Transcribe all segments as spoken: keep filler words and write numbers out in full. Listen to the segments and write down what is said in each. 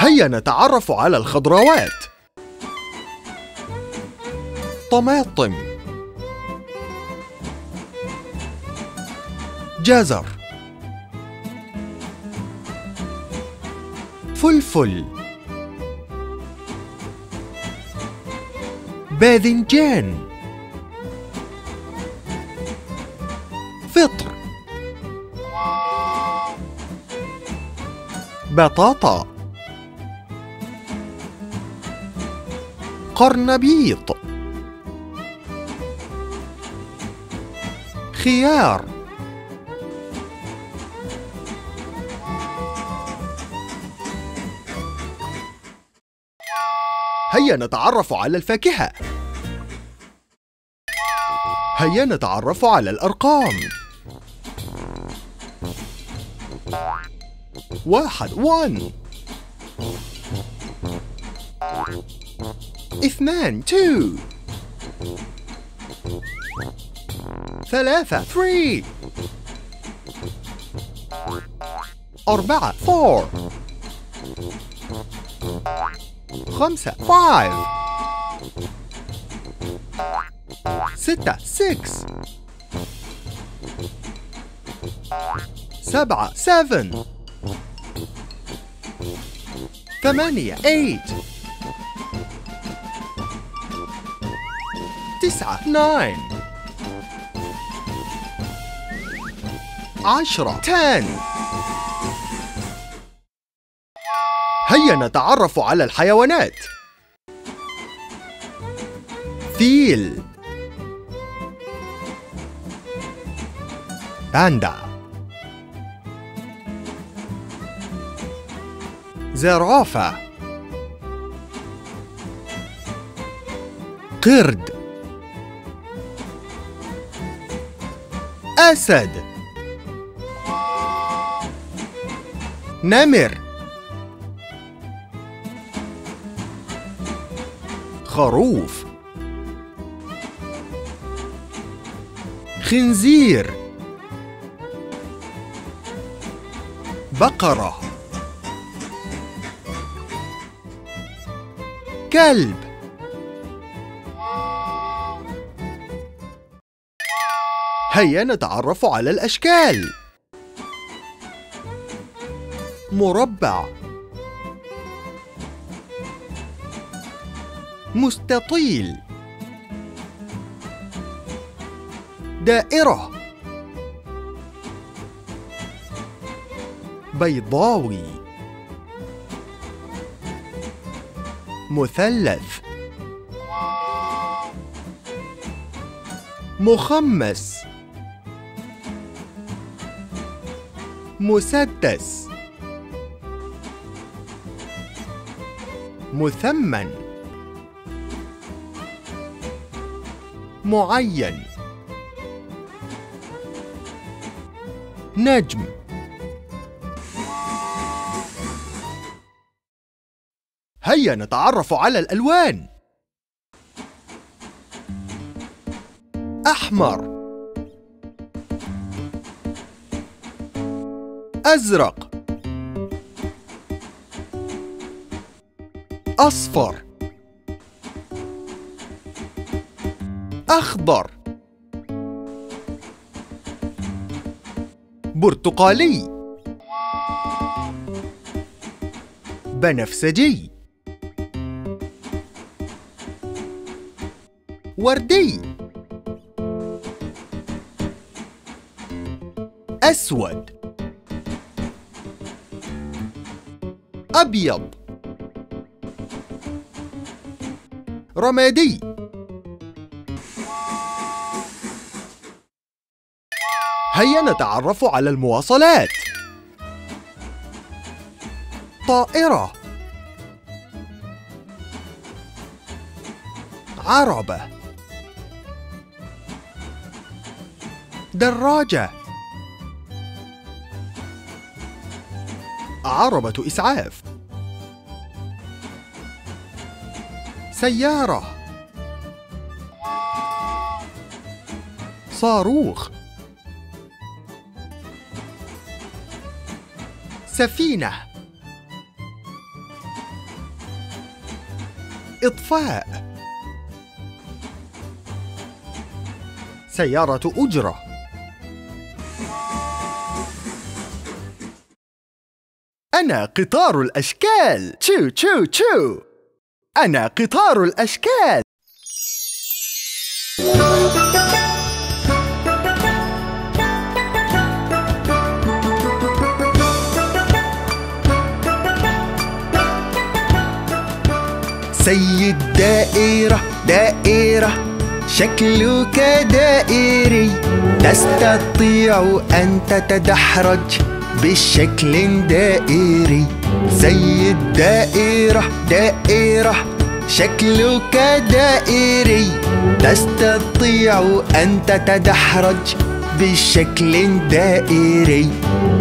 هيا نتعرف على الخضروات. طماطم، جزر، فلفل، باذنجان، فطر، بطاطا، قرنبيط، خيار، هيا نتعرف على الفاكهة. هيا نتعرف على الأرقام. واحد one، اثنان two، ثلاثة three، أربعة four، خمسة five، ستة six، سبعة seven، ثمانية eight، تسعة nine، عشرة ten. هيا نتعرف على الحيوانات. فيل، باندا، زرافة، قرد، أسد، نمر، خروف، خنزير، بقرة، كلب. هيا نتعرف على الأشكال. مربع، مستطيل، دائرة، بيضاوي، مثلث، مخمس، مسدس، مثمن، معين، نجم. هيا نتعرف على الألوان. أحمر، أزرق، أصفر، أخضر، برتقالي، بنفسجي، وردي، أسود، أبيض، رمادي. هيا نتعرف على المواصلات. طائرة، عربة، دراجة، عربة إسعاف، سيارة، صاروخ، سفينة، إطفاء. سيارة أجرة. أنا قطار الأشكال. تشو تشو تشو. أنا قطار الأشكال. سيد دائرة دائرة شكلك دائري، تستطيع أن تتدحرج بشكل دائري. سيد دائرة دائرة شكلك دائري، تستطيع أن تتدحرج بشكل دائري.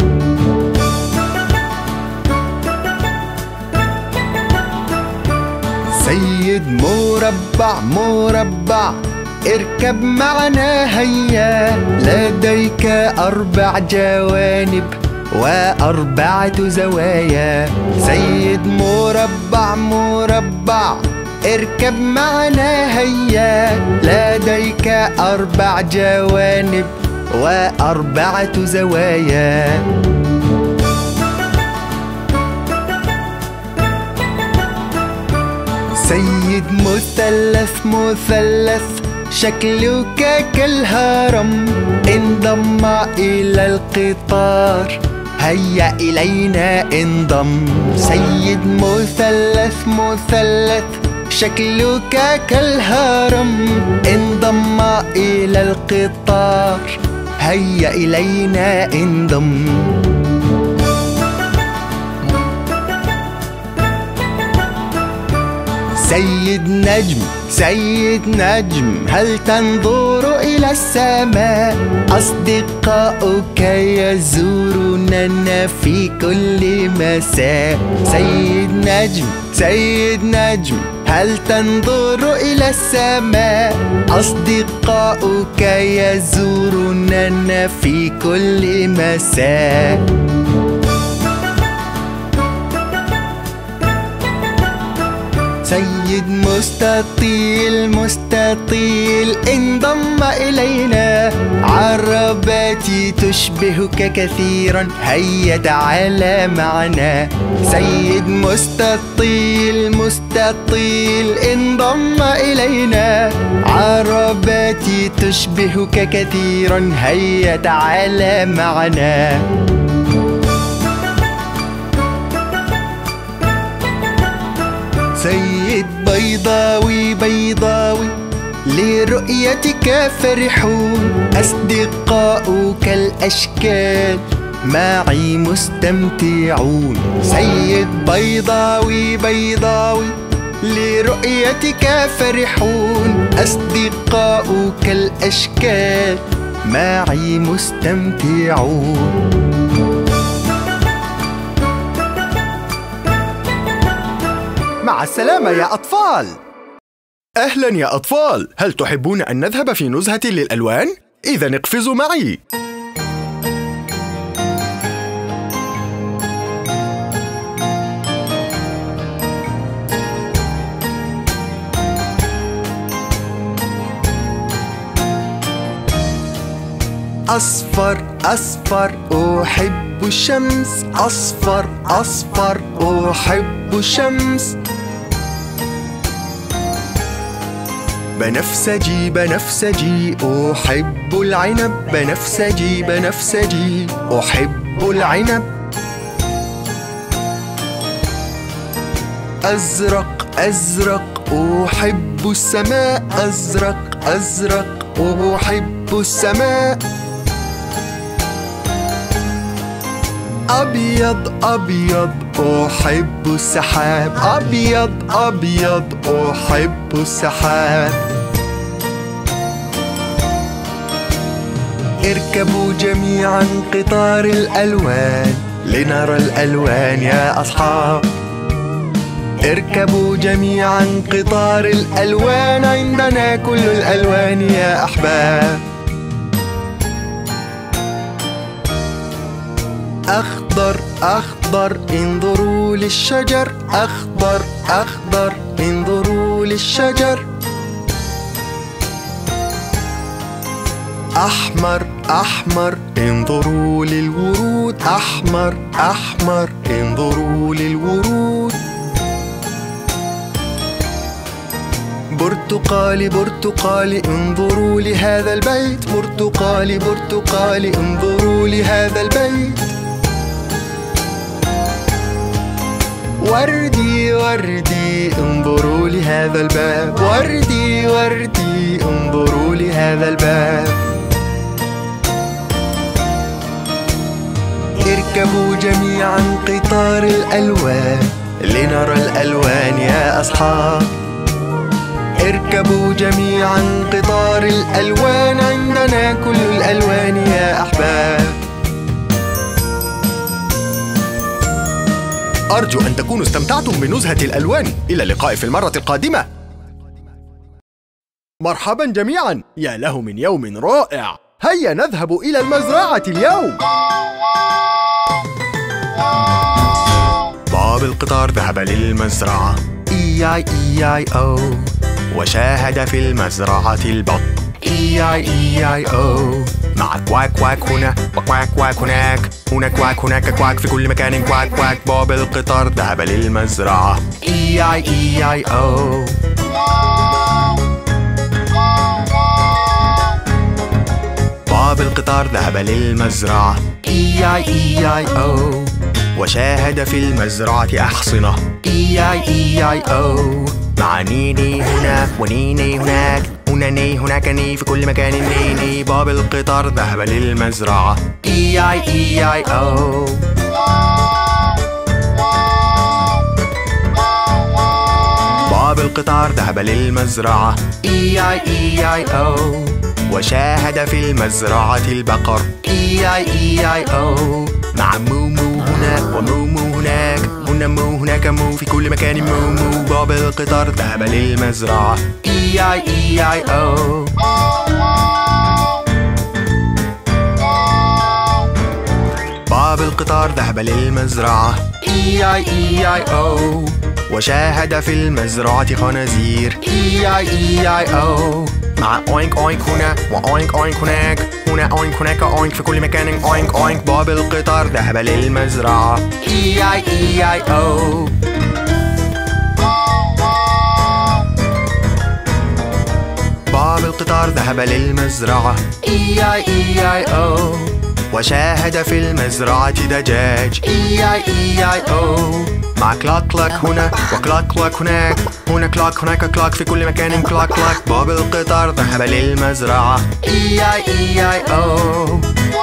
سيد مربع مربع اركب معنا هيا، لديك أربع جوانب وأربعة زوايا. سيد مربع مربع اركب معنا هيا، لديك أربع جوانب وأربعة زوايا. سيد مثلث مثلث شكلك كالهرم، انضم إلى القطار هيا إلينا انضم. سيد مثلث مثلث شكلك كالهرم، انضم إلى القطار هيا إلينا انضم. سيد نجم سيد نجم هل تنظر إلى السماء؟ أصدقاؤك يزوروننا في كل مساء. سيد نجم سيد نجم هل تنظر إلى السماء؟ أصدقاؤك يزوروننا في كل مساء. سيد مستطيل مستطيل انضم إلينا، عرباتي تشبهك كثيرا هيا تعال معنا. سيد مستطيل مستطيل انضم إلينا، عرباتي تشبهك كثيرا هيا تعال معنا. سيد بيضاوي بيضاوي لرؤيتك فرحون، أصدقاؤك الأشكال معي مستمتعون. سيد بيضاوي بيضاوي لرؤيتك فرحون، أصدقاؤك الأشكال معي مستمتعون. مع السلامة يا أطفال. أهلا يا أطفال، هل تحبون أن نذهب في نزهة للألوان؟ إذن اقفزوا معي. أصفر أصفر أحب الشمس، أصفر أصفر أحب الشمس. بنفسجي بنفسجي أحب العنب، بنفسجي بنفسجي أحب العنب. أزرق أزرق أحب السماء، أزرق أزرق أحب السماء. أبيض أبيض أحب السحاب، أبيض أبيض أحب السحاب. اركبوا جميعا قطار الألوان لنرى الألوان يا أصحاب. اركبوا جميعا قطار الألوان، عندنا كل الألوان يا أحباب. أخضر أخضر انظروا للشجر، أخضر أخضر انظروا للشجر. أحمر أحمر انظروا للورود. أحمر أحمر انظروا للورود. برتقالي برتقالي انظروا لهذا البيت. برتقالي برتقالي انظروا لهذا البيت. وردي وردي انظروا لهذا الباب. وردي وردي انظروا لهذا الباب. اركبوا جميعا قطار الألوان لنرى الألوان يا أصحاب. اركبوا جميعا قطار الألوان، عندنا كل الألوان يا أحباب. أرجو أن تكونوا استمتعتم بنزهة الألوان. إلى اللقاء في المرة القادمة. مرحبا جميعا، يا له من يوم رائع. هيا نذهب إلى المزرعة اليوم. باب القطار ذهب للمزرعة. إي آي إي آي أو، وشاهد في المزرعة البط. إي آي إي آي أو، مع كواك كواك هنا وكواك كواك هناك، هنا كواك هناك كواك، في كل مكان كواك كواك. باب القطار ذهب للمزرعة. إي آي إي آي أو. باب القطار ذهب للمزرعة. إي آي إي آي أو، وشاهد في المزرعة أحصنة. إي آي إي آي أو، مع نيني هنا ونيني هناك، هنا ني هناك ني، في كل مكان نيني. باب القطار ذهب للمزرعة. إي آي إي آي أو. باب القطار ذهب للمزرعة. إي آي إي آي أو، وشاهد في المزرعة البقر. إي آي إي آي أو، مع مومو هنا ومومو هناك، هنا مو هناك مو، في كل مكان مومو. باب القطار ذهب للمزرعة. إي آي إي آي أو. باب القطار ذهب للمزرعة. إي آي إي آي أو، وشاهد في المزرعة خنازير. إي آي إي آي أو، مع أوينك أوينك هنا وأوينك أوينك هناك، هنا أوينك هناك أوينك، في كل مكان أوينك أوينك. باب القطار ذهب للمزرعة. إي آي إي آي أو. باب القطار ذهب للمزرعة. إي آي إي آي أو، وشاهد في المزرعة دجاج. إي آي إي آي أو، مع كلاك كلاك هنا وكلاك كلاك هناك، هنا كلاك هناك كلاك، في كل مكان كلاك كلاك. باب القطار ذهب للمزرعة. إي آي إي آي أو.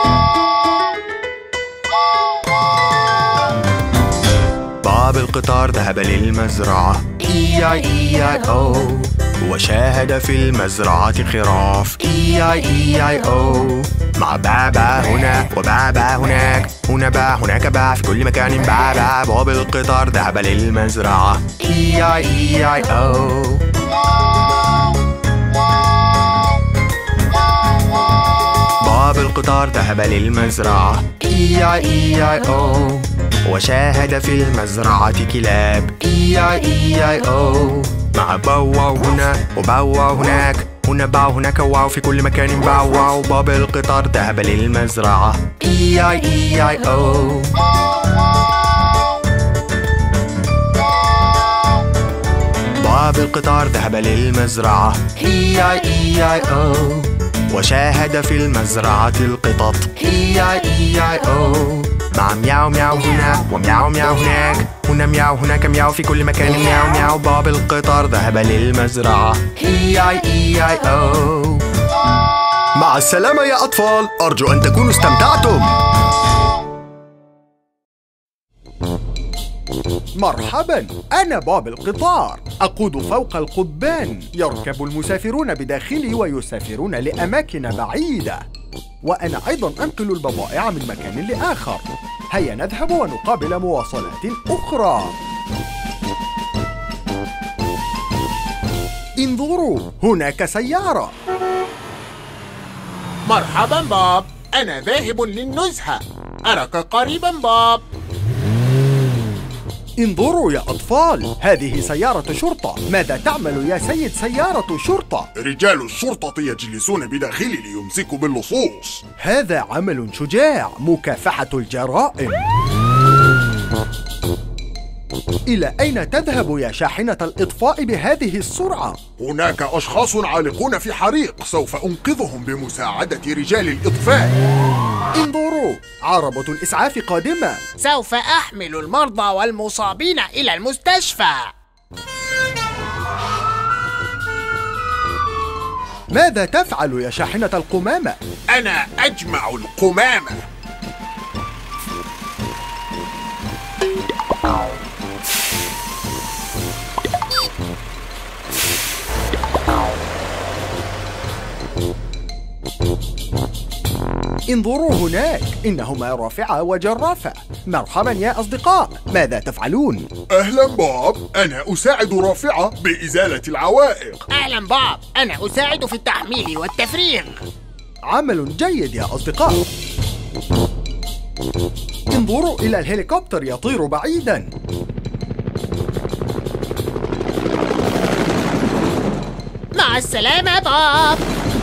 باب القطار ذهب للمزرعة. إي آي إي آي أو، وشاهد في المزرعة خراف. إي آي إي آي أو، مع بابا هنا وبابا هناك، هنا با هناك با، في كل مكان بابا. باب القطار ذهب للمزرعة. إي آي إي آي أو. باب القطار ذهب للمزرعة. إي آي إي آي أو، وشاهد في المزرعة كلاب. إي آي إي آي أو، مع باو هنا وباو هناك، هنا باو هناك واو، في كل مكان باو واو. باب القطار ذهب للمزرعة. إي آي إي آي أو. باب القطار ذهب للمزرعة. إي آي إي آي أو، وشاهد في المزرعة القطط. إي آي إي آي أو، مع مياو مياو هنا ومياو مياو هناك، هنا مياو هناك مياو، في كل مكان مياو مياو. باب القطار ذهب للمزرعة. إي آي إي آي أو. مع السلامة يا أطفال، أرجو أن تكونوا استمتعتم. مرحبا، أنا باب القطار، أقود فوق القضبان. يركب المسافرون بداخلي ويسافرون لأماكن بعيدة، وأنا أيضا أنقل البضائع من مكان لآخر. هيا نذهب ونقابل مواصلات أخرى. انظروا، هناك سيارة. مرحبا باب، أنا ذاهب للنزهة. أراك قريبا باب. انظروا يا أطفال، هذه سيارة شرطة. ماذا تعمل يا سيد سيارة شرطة؟ رجال الشرطة يجلسون بداخلي ليمسكوا باللصوص. هذا عمل شجاع، مكافحة الجرائم. إلى أين تذهب يا شاحنة الإطفاء بهذه السرعة؟ هناك أشخاص عالقون في حريق، سوف أنقذهم بمساعدة رجال الإطفاء. انظروا، عربة الإسعاف قادمة. سوف أحمل المرضى والمصابين إلى المستشفى. ماذا تفعل يا شاحنة القمامة؟ أنا أجمع القمامة. انظروا هناك، إنهما رافعة وجرافة. مرحبا يا أصدقاء، ماذا تفعلون؟ أهلا بوب، أنا أساعد رافعة بإزالة العوائق. أهلا بوب، أنا أساعد في التحميل والتفريغ. عمل جيد يا أصدقاء. انظروا إلى الهليكوبتر يطير بعيدا. مع السلامة بوب.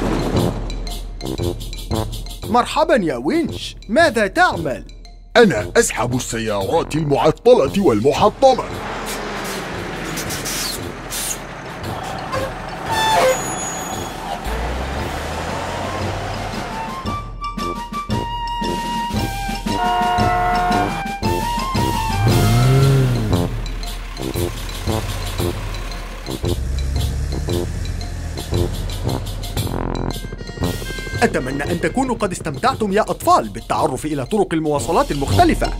مرحبا يا وينش، ماذا تعمل؟ أنا أسحب السيارات المعطلة والمحطمة. أتمنى أن تكونوا قد استمتعتم يا أطفال بالتعرف إلى طرق المواصلات المختلفة.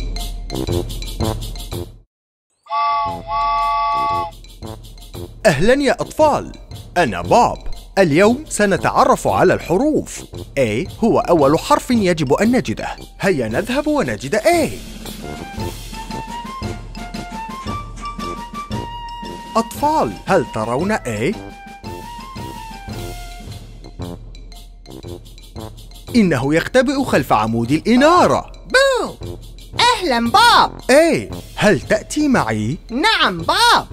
أهلا يا أطفال، أنا بوب. اليوم سنتعرف على الحروف. A هو أول حرف يجب أن نجده. هيا نذهب ونجد A. أطفال، هل ترون A؟ إنه يختبئ خلف عمود الإنارة. بو، أهلا بوب. إيه، هل تأتي معي؟ نعم بوب.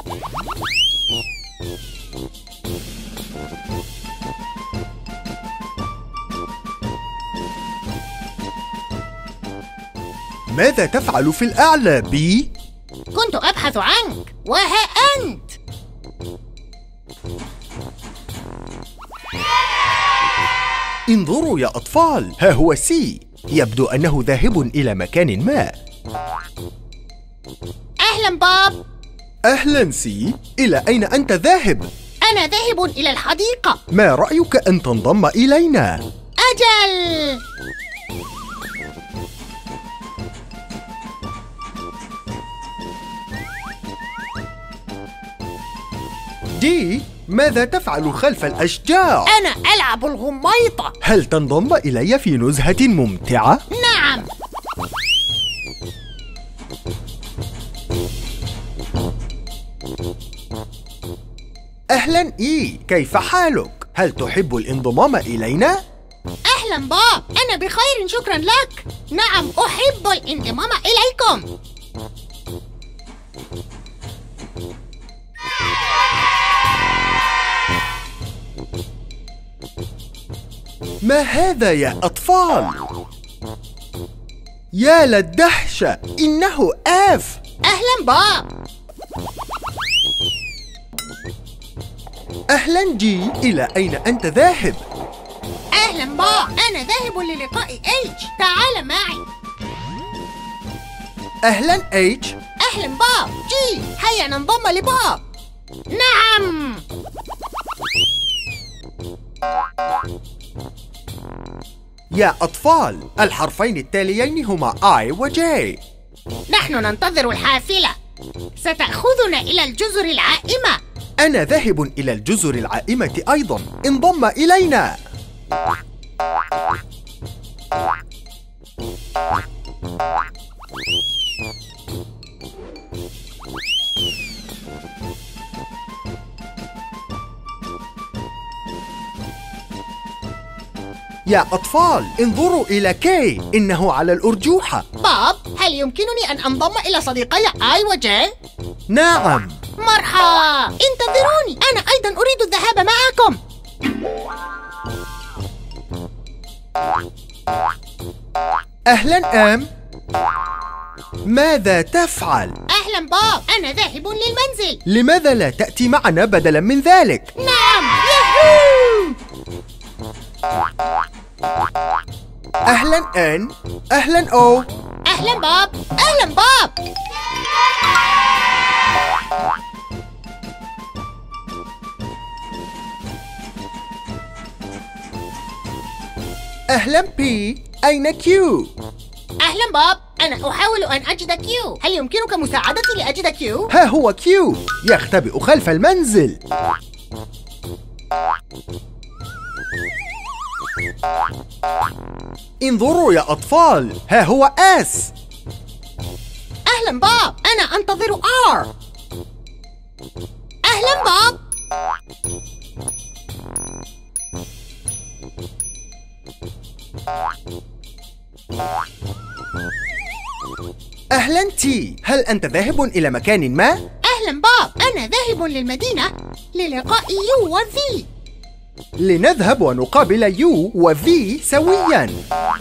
ماذا تفعل في الأعلى بي؟ كنت أبحث عنك، وها أنت. انظروا يا أطفال، ها هو سي. يبدو أنه ذاهب إلى مكان ما. أهلا بوب. أهلا سي، إلى أين أنت ذاهب؟ أنا ذاهب إلى الحديقة. ما رأيك أن تنضم إلينا؟ أجل. دي، ماذا تفعل خلف الأشجار؟ أنا ألعب الغميطة. هل تنضم إلي في نزهة ممتعة؟ نعم. أهلا إي، كيف حالك؟ هل تحب الانضمام إلينا؟ أهلا بوب، أنا بخير شكرا لك. نعم، أحب الانضمام إليكم. ما هذا يا أطفال؟ يا للدهشة، إنه آف. أهلا بوب. أهلا جي، إلى أين أنت ذاهب؟ أهلا بوب، أنا ذاهب للقاء إيتش. تعال معي. أهلا إيتش. أهلا بوب. جي، هيا ننضم لبوب. نعم. يا أطفال، الحرفين التاليين هما I و J. نحن ننتظر الحافلة. ستأخذنا إلى الجزر العائمة. أنا ذاهب إلى الجزر العائمة أيضا، انضم إلينا. يا أطفال، انظروا إلى كي، إنه على الأرجوحة. بوب، هل يمكنني أن أنضم إلى صديقي آي وجي؟ نعم. مرحبا، انتظروني، أنا أيضا أريد الذهاب معكم. أهلا آم، ماذا تفعل؟ أهلا بوب، أنا ذاهب للمنزل. لماذا لا تأتي معنا بدلا من ذلك؟ نعم، ياهو! أهلا آن، أهلا أو. أهلا بوب، أهلا بوب. أهلا بي، أين كيو؟ أهلا بوب، أنا أحاول أن أجد كيو. هل يمكنك مساعدتي لأجد كيو؟ ها هو كيو يختبئ خلف المنزل. انظروا يا أطفال، ها هو آس. أهلا بوب، أنا أنتظر آر. أهلا بوب. أهلا تي، هل أنت ذاهب إلى مكان ما؟ أهلا بوب، أنا ذاهب للمدينة للقاء يو وفي. لنذهب ونقابل يو وفي سويا.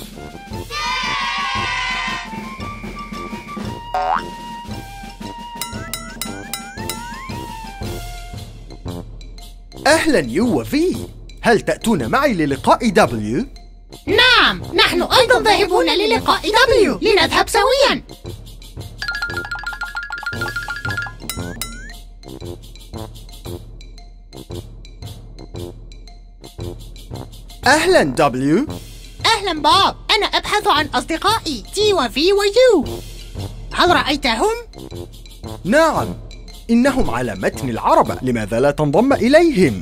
أهلا يو وفي، هل تأتون معي للقاء دبليو؟ نعم، نحن أيضا ذاهبون للقاء دبليو، لنذهب سويا. أهلا دبليو. أهلا بوب، أنا أبحث عن أصدقائي تي وفي ويو. هل رأيتهم؟ نعم، إنهم على متن العربة، لماذا لا تنضم إليهم؟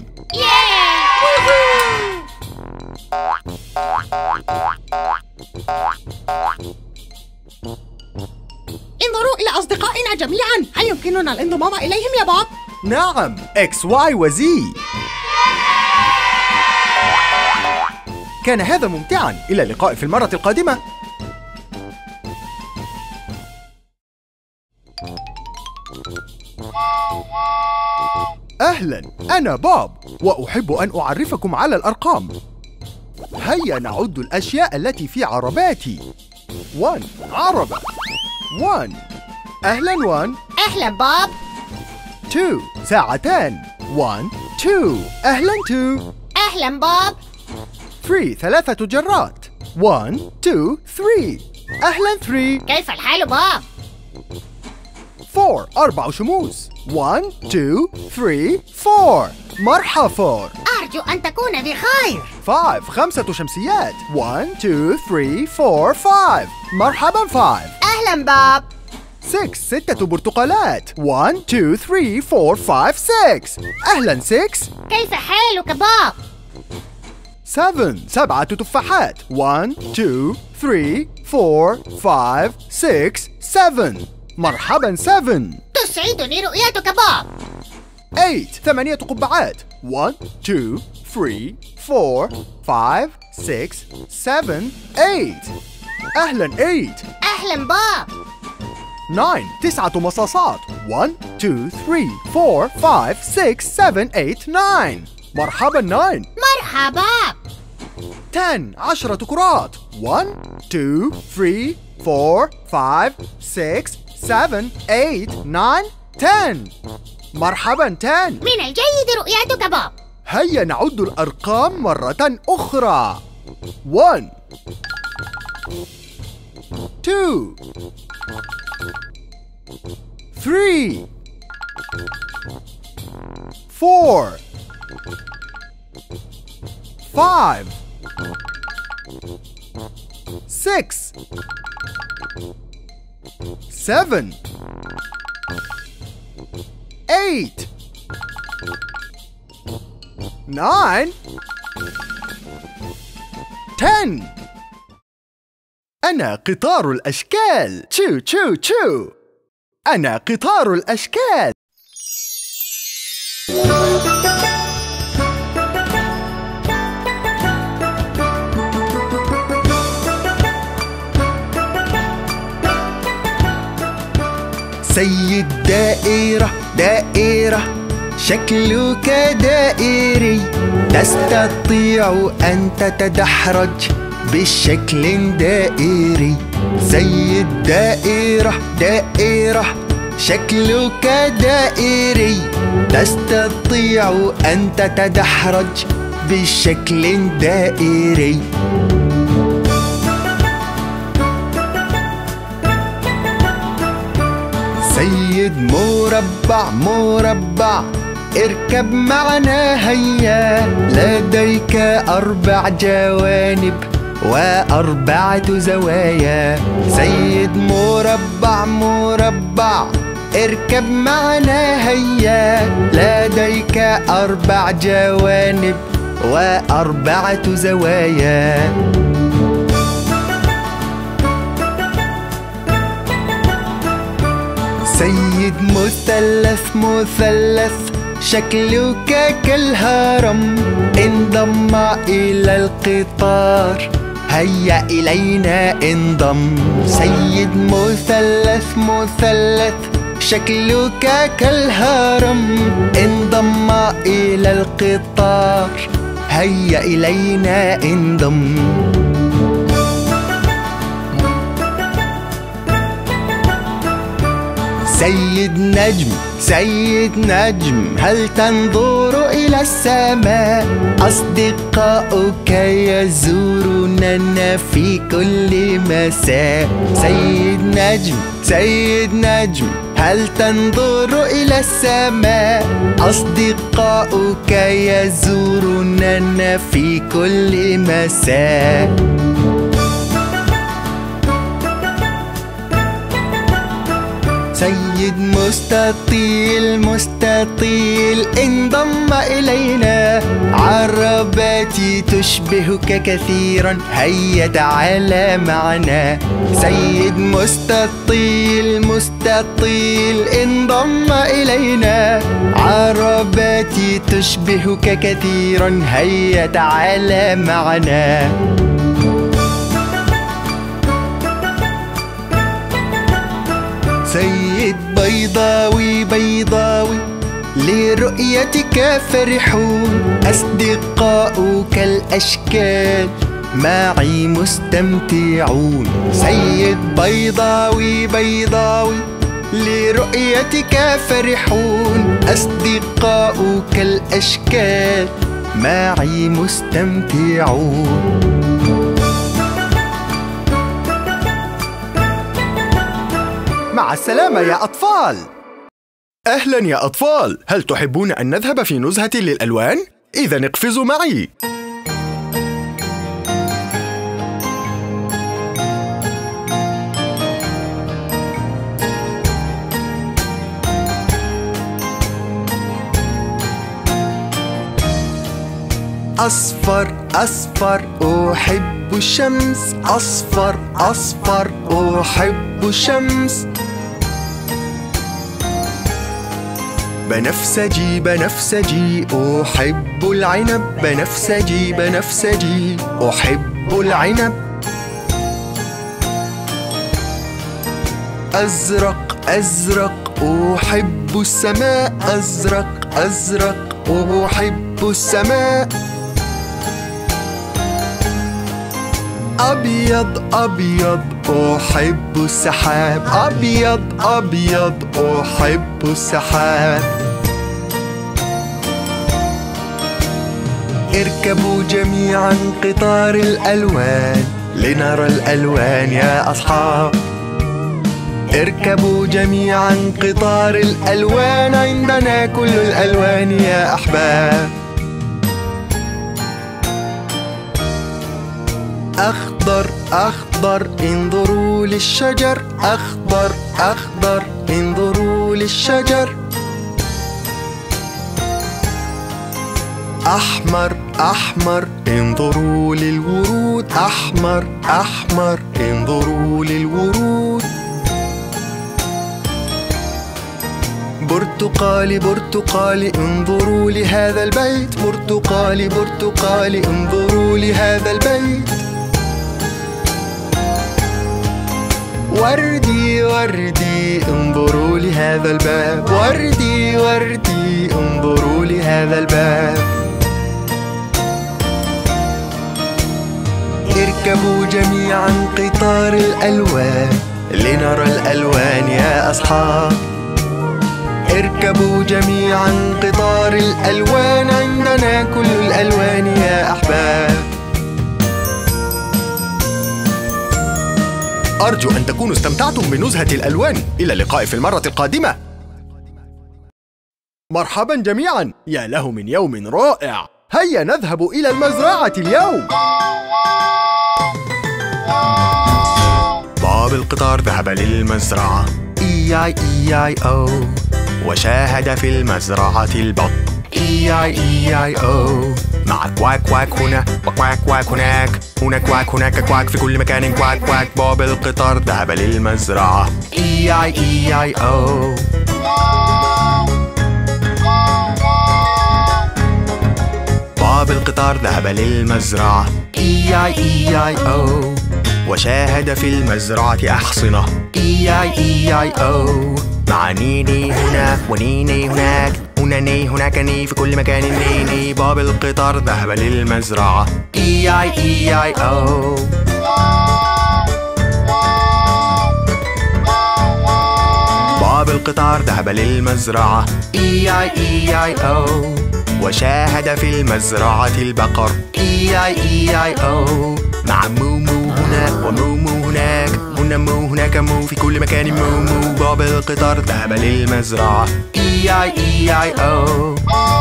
انظروا إلى أصدقائنا جميعا، هل يمكننا الانضمام إليهم يا بوب؟ نعم، إكس واي وزي. كان هذا ممتعا، إلى اللقاء في المرة القادمة. أهلا، أنا بوب، وأحب أن أعرفكم على الأرقام. هيا نعد الأشياء التي في عرباتي. واحد، عربة. واحد، أهلا واحد. أهلا بوب. اثنين، ساعتان. واحد، اثنين، أهلا اثنين. أهلا بوب. ثلاثة، ثلاثة جرات. واحد، اثنين، ثلاثة. أهلا ثلاثة. كيف الحال بوب؟ أربعة، أربع شموس. واحد، اثنين، ثلاثة، أربعة. مرحبا فور. أرجو أن تكون بخير. خمسة، خمسة شمسيات. واحد، اثنين، ثلاثة، أربعة، خمسة. مرحبا خمسة. أهلا بوب. ستة، ستة برتقالات. واحد، اثنين، ثلاثة، أربعة، خمسة، ستة. أهلا ستة. كيف حالك بوب؟ سبعة، سبعة تفاحات. واحد، اثنين، ثلاثة، أربعة، خمسة، ستة، سبعة. مرحبا سبعة. تسعدني رؤيتك بوب. ثمانية، ثمانية قبعات. واحد، اثنين، ثلاثة، أربعة، خمسة، ستة، سبعة، ثمانية. أهلا ثمانية. أهلا بوب. تسعة، تسعة مصاصات. واحد، اثنين، ثلاثة، أربعة، خمسة، ستة، سبعة، ثمانية، تسعة. مرحبا تسعة. مرحبا. عشرة، عشرة كرات. واحد، اثنين، ثلاثة، أربعة، خمسة، ستة، سبعة، ثمانية، تسعة، عشرة. مرحبا عشرة. من الجيد رؤيتك بوب. هيا نعد الأرقام مرة أخرى. واحد، اثنين، ثلاثة، أربعة، five, six, seven, eight, nine, ten. أنا قطار الأشكال. تشو تشو تشو. أنا قطار الأشكال. سيد دائرة دائرة شكلك دائري، تستطيع أن تتدحرج بشكل دائري. سيد دائرة دائرة شكلك دائري، تستطيع أن تتدحرج بشكل دائري. سيد مربع مربع اركب معنا هيا، لديك أربع جوانب وأربعة زوايا. سيد مربع مربع اركب معنا هيا، لديك أربع جوانب وأربعة زوايا. سيد مثلث مثلث شكلك كالهرم، انضم إلى القطار هيا إلينا انضم. سيد مثلث مثلث شكلك كالهرم، انضم إلى القطار هيا إلينا انضم. سيد نجم سيد نجم هل تنظر إلى السماء؟ أصدقاؤك يزوروننا في كل مساء. سيد نجم سيد نجم هل تنظر إلى السماء؟ أصدقاؤك يزوروننا في كل مساء. سيد مستطيل مستطيل انضم إلينا، عرباتي تشبهك كثيرا هيا تعال معنا. سيد مستطيل مستطيل انضم إلينا، عرباتي تشبهك كثيرا هيا تعال معنا. سيد بيضاوي بيضاوي لرؤيتك فرحون، أصدقاؤك الأشكال معي مستمتعون. سيد بيضاوي بيضاوي لرؤيتك فرحون، أصدقاؤك الأشكال معي مستمتعون. مع السلامة يا أطفال. أهلا يا أطفال، هل تحبون أن نذهب في نزهة للألوان؟ إذا اقفزوا معي. أصفر أصفر أحب الشمس، أصفر أصفر أحب الشمس. بنفسجي بنفسجي أحب العنب، بنفسجي بنفسجي أحب العنب. أزرق أزرق أحب السماء، أزرق أزرق أحب السماء. أبيض أبيض أحب السحاب، أبيض أبيض أحب السحاب. اركبوا جميعا قطار الألوان لنرى الألوان يا أصحاب. اركبوا جميعا قطار الألوان، عندنا كل الألوان يا أحباب. أخضر أخضر انظروا للشجر، أخضر أخضر انظروا للشجر. أحمر أحمر انظروا للورود، أحمر أحمر انظروا للورود. برتقالي برتقالي انظروا لهذا البيت، برتقالي برتقالي انظروا لهذا البيت. وردي وردي انظروا لهذا الباب، وردي وردي انظروا لهذا الباب. اركبوا جميعا قطار الألوان لنرى الألوان يا أصحاب. اركبوا جميعا قطار الألوان، عندنا كل الألوان يا أحباب. أرجو أن تكونوا استمتعتم بنزهة الألوان. إلى اللقاء في المرة القادمة. مرحبا جميعا، يا له من يوم رائع. هيا نذهب إلى المزرعة اليوم. باب القطار ذهب للمزرعة، إي آي إي آي أو، وشاهد في المزرعة البط، إي آي إي آي أو، مع كواك كواك هنا وكواك كواك هناك، هنا كواك هناك كواك، في كل مكان كواك كواك. باب القطار ذهب للمزرعة، إي آي إي آي أو. باب القطار ذهب للمزرعة، إي آي إي آي أو، وشاهد في المزرعة أحصنة، إي آي إي آي أو، مع نيني هنا ونيني هناك، هنا ني هناك ني، في كل مكان نيني. باب القطار ذهب للمزرعة، إي آي إي آي أو. باب القطار ذهب للمزرعة، إي آي إي آي أو، وشاهد في المزرعة البقر، إي آي إي آي أو، مع مو مو هنا ومو مو هناك، هنا مو هناك مو، في كل مكان مو مو. باب القطار ذهب للمزرعة، إي آي إي آي أو.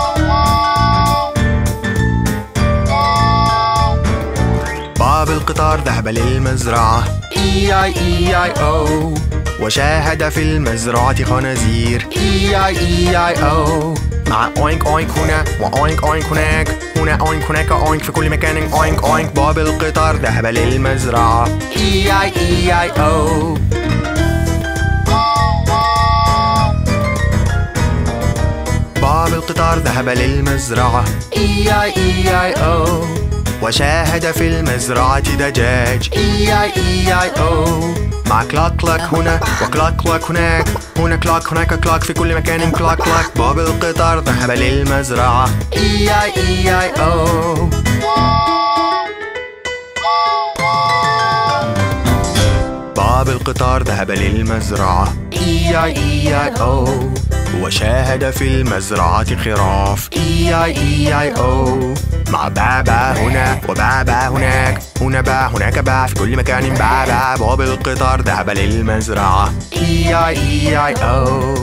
باب القطار ذهب للمزرعة، إي آي إي آي أو، وشاهد في المزرعة خنازير، إي آي إي آي أو، مع أوينك أوينك هنا وأوينك أوينك هناك، هنا أوينك هناك أوينك، في كل مكان أوينك أوينك. باب القطار ذهب للمزرعة، إي آي إي آي أو. باب القطار ذهب للمزرعة، إي آي إي آي أو، وشاهد في المزرعة دجاج، إي آي إي آي أو، مع كلاك كلاك هنا وكلاك كلاك هناك، هنا كلاك هناك كلاك، في كل مكان كلاك كلاك. باب القطار ذهب للمزرعة، إي آي إي آي أو. باب القطار ذهب للمزرعة، إي آي إي آي أو، وشاهد في المزرعة خراف، إي آي إي آي أو، مع بابا هنا وبابا هناك، هنا با هناك با، في كل مكان بابا. باب القطار ذهب للمزرعة، إي آي إي آي أو.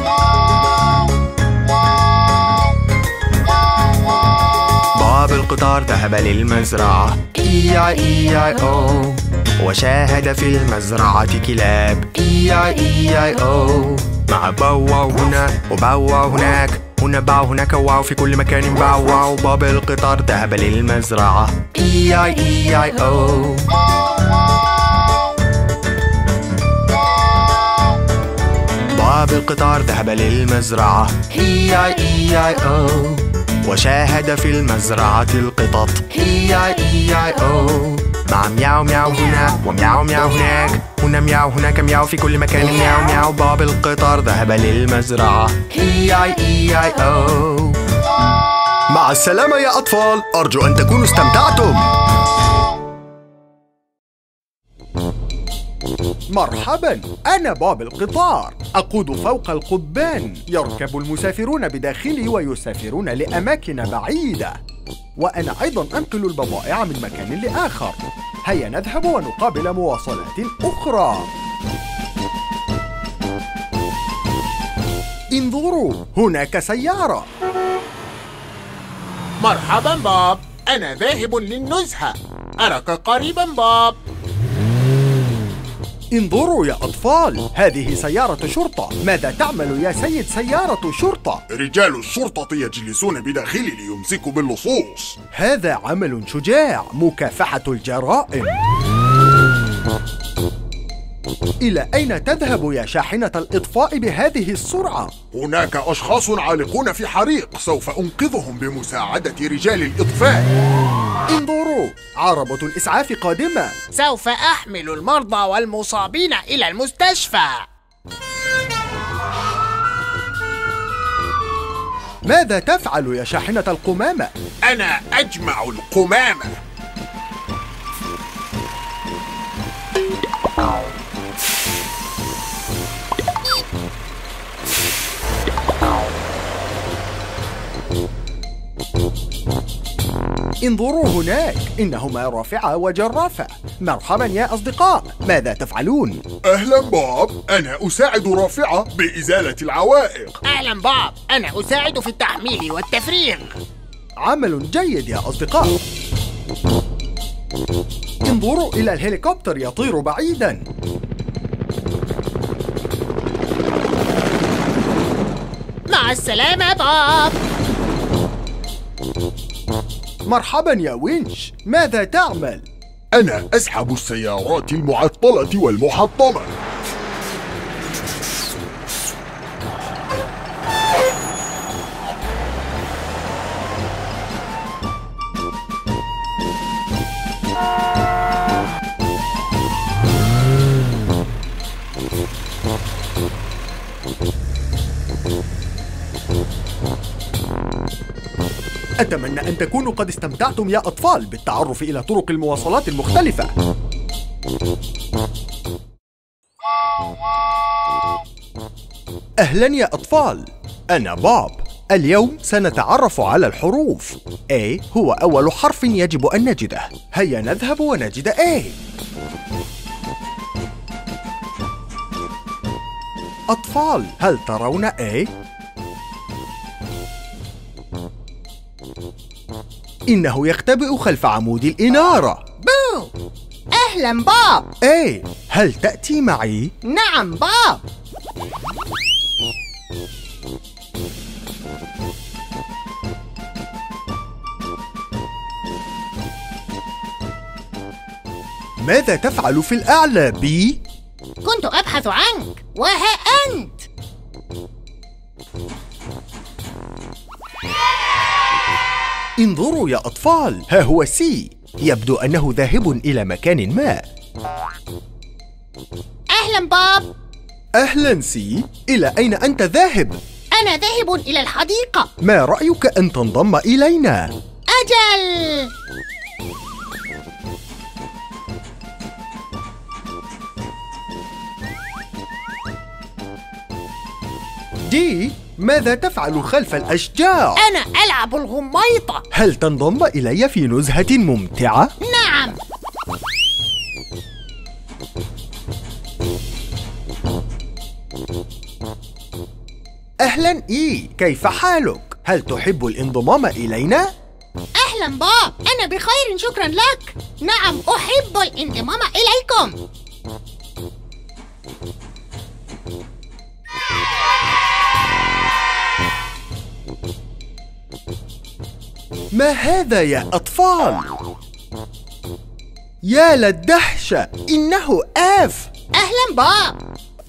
باب القطار ذهب للمزرعة، إي آي إي آي أو، وشاهد في المزرعة كلاب، إي آي إي آي أو، مع باو واو هنا وباو واو هناك، هنا باو هناك واو، في كل مكان باو واو. باب القطار ذهب للمزرعة، إي آي إي آي أو. باب القطار ذهب للمزرعة، إي آي إي آي أو، وشاهد في المزرعة القطط، إي آي إي آي أو، مع مياو مياو هنا ومياو مياو هناك، هنا مياو هناك مياو، في كل مكان مياو مياو. باب القطار ذهب للمزرعة، إي آي إي آي أو. مع السلامة يا أطفال، أرجو أن تكونوا استمتعتم. مرحبا، أنا باب القطار، أقود فوق القضبان، يركب المسافرون بداخلي ويسافرون لأماكن بعيدة، وأنا أيضا أنقل البضائع من مكان لآخر. هيا نذهب ونقابل مواصلات أخرى. انظروا، هناك سيارة. مرحبا باب، أنا ذاهب للنزهة، أراك قريبا باب. انظروا يا أطفال، هذه سيارة شرطة. ماذا تعمل يا سيد سيارة شرطة؟ رجال الشرطة يجلسون بداخلي ليمسكوا باللصوص. هذا عمل شجاع، مكافحة الجرائم. إلى أين تذهب يا شاحنة الإطفاء بهذه السرعة؟ هناك أشخاص عالقون في حريق، سوف أنقذهم بمساعدة رجال الإطفاء. انظروا، عربة الإسعاف قادمة. سوف أحمل المرضى والمصابين إلى المستشفى. ماذا تفعل يا شاحنة القمامة؟ أنا أجمع القمامة. انظروا هناك، إنهما رافعة وجرافة. مرحبا يا أصدقاء، ماذا تفعلون؟ أهلا بوب، أنا أساعد رافعة بإزالة العوائق. أهلا بوب، أنا أساعد في التحميل والتفريغ. عمل جيد يا أصدقاء. انظروا إلى الهليكوبتر يطير بعيدا. مع السلامة بوب. مرحبا يا وينش، ماذا تعمل؟ أنا أسحب السيارات المعطلة والمحطمة. أتمنى أن تكونوا قد استمتعتم يا أطفال بالتعرف إلى طرق المواصلات المختلفة. أهلا يا أطفال، أنا بوب. اليوم سنتعرف على الحروف. A هو أول حرف يجب أن نجده. هيا نذهب ونجد A. أطفال، هل ترون A؟ إنه يختبئ خلف عمود الإنارة. بو، أهلا بوب. A، هل تأتي معي؟ نعم بوب. ماذا تفعل في الأعلى B؟ كنت أبحث عنك، وها أنت. انظروا يا أطفال، ها هو سي. يبدو أنه ذاهب إلى مكان ما. أهلا بوب. أهلا سي، إلى أين أنت ذاهب؟ أنا ذاهب إلى الحديقة. ما رأيك أن تنضم إلينا؟ أجل. دي، ماذا تفعل خلف الأشجار؟ أنا ألعب الغميطة. هل تنضم إلي في نزهة ممتعة؟ نعم. أهلا إي، كيف حالك؟ هل تحب الانضمام إلينا؟ أهلا بوب، أنا بخير شكرا لك. نعم، أحب الانضمام إليكم. ما هذا يا أطفال؟ يا للدهشة، إنه آف. أهلا بوب.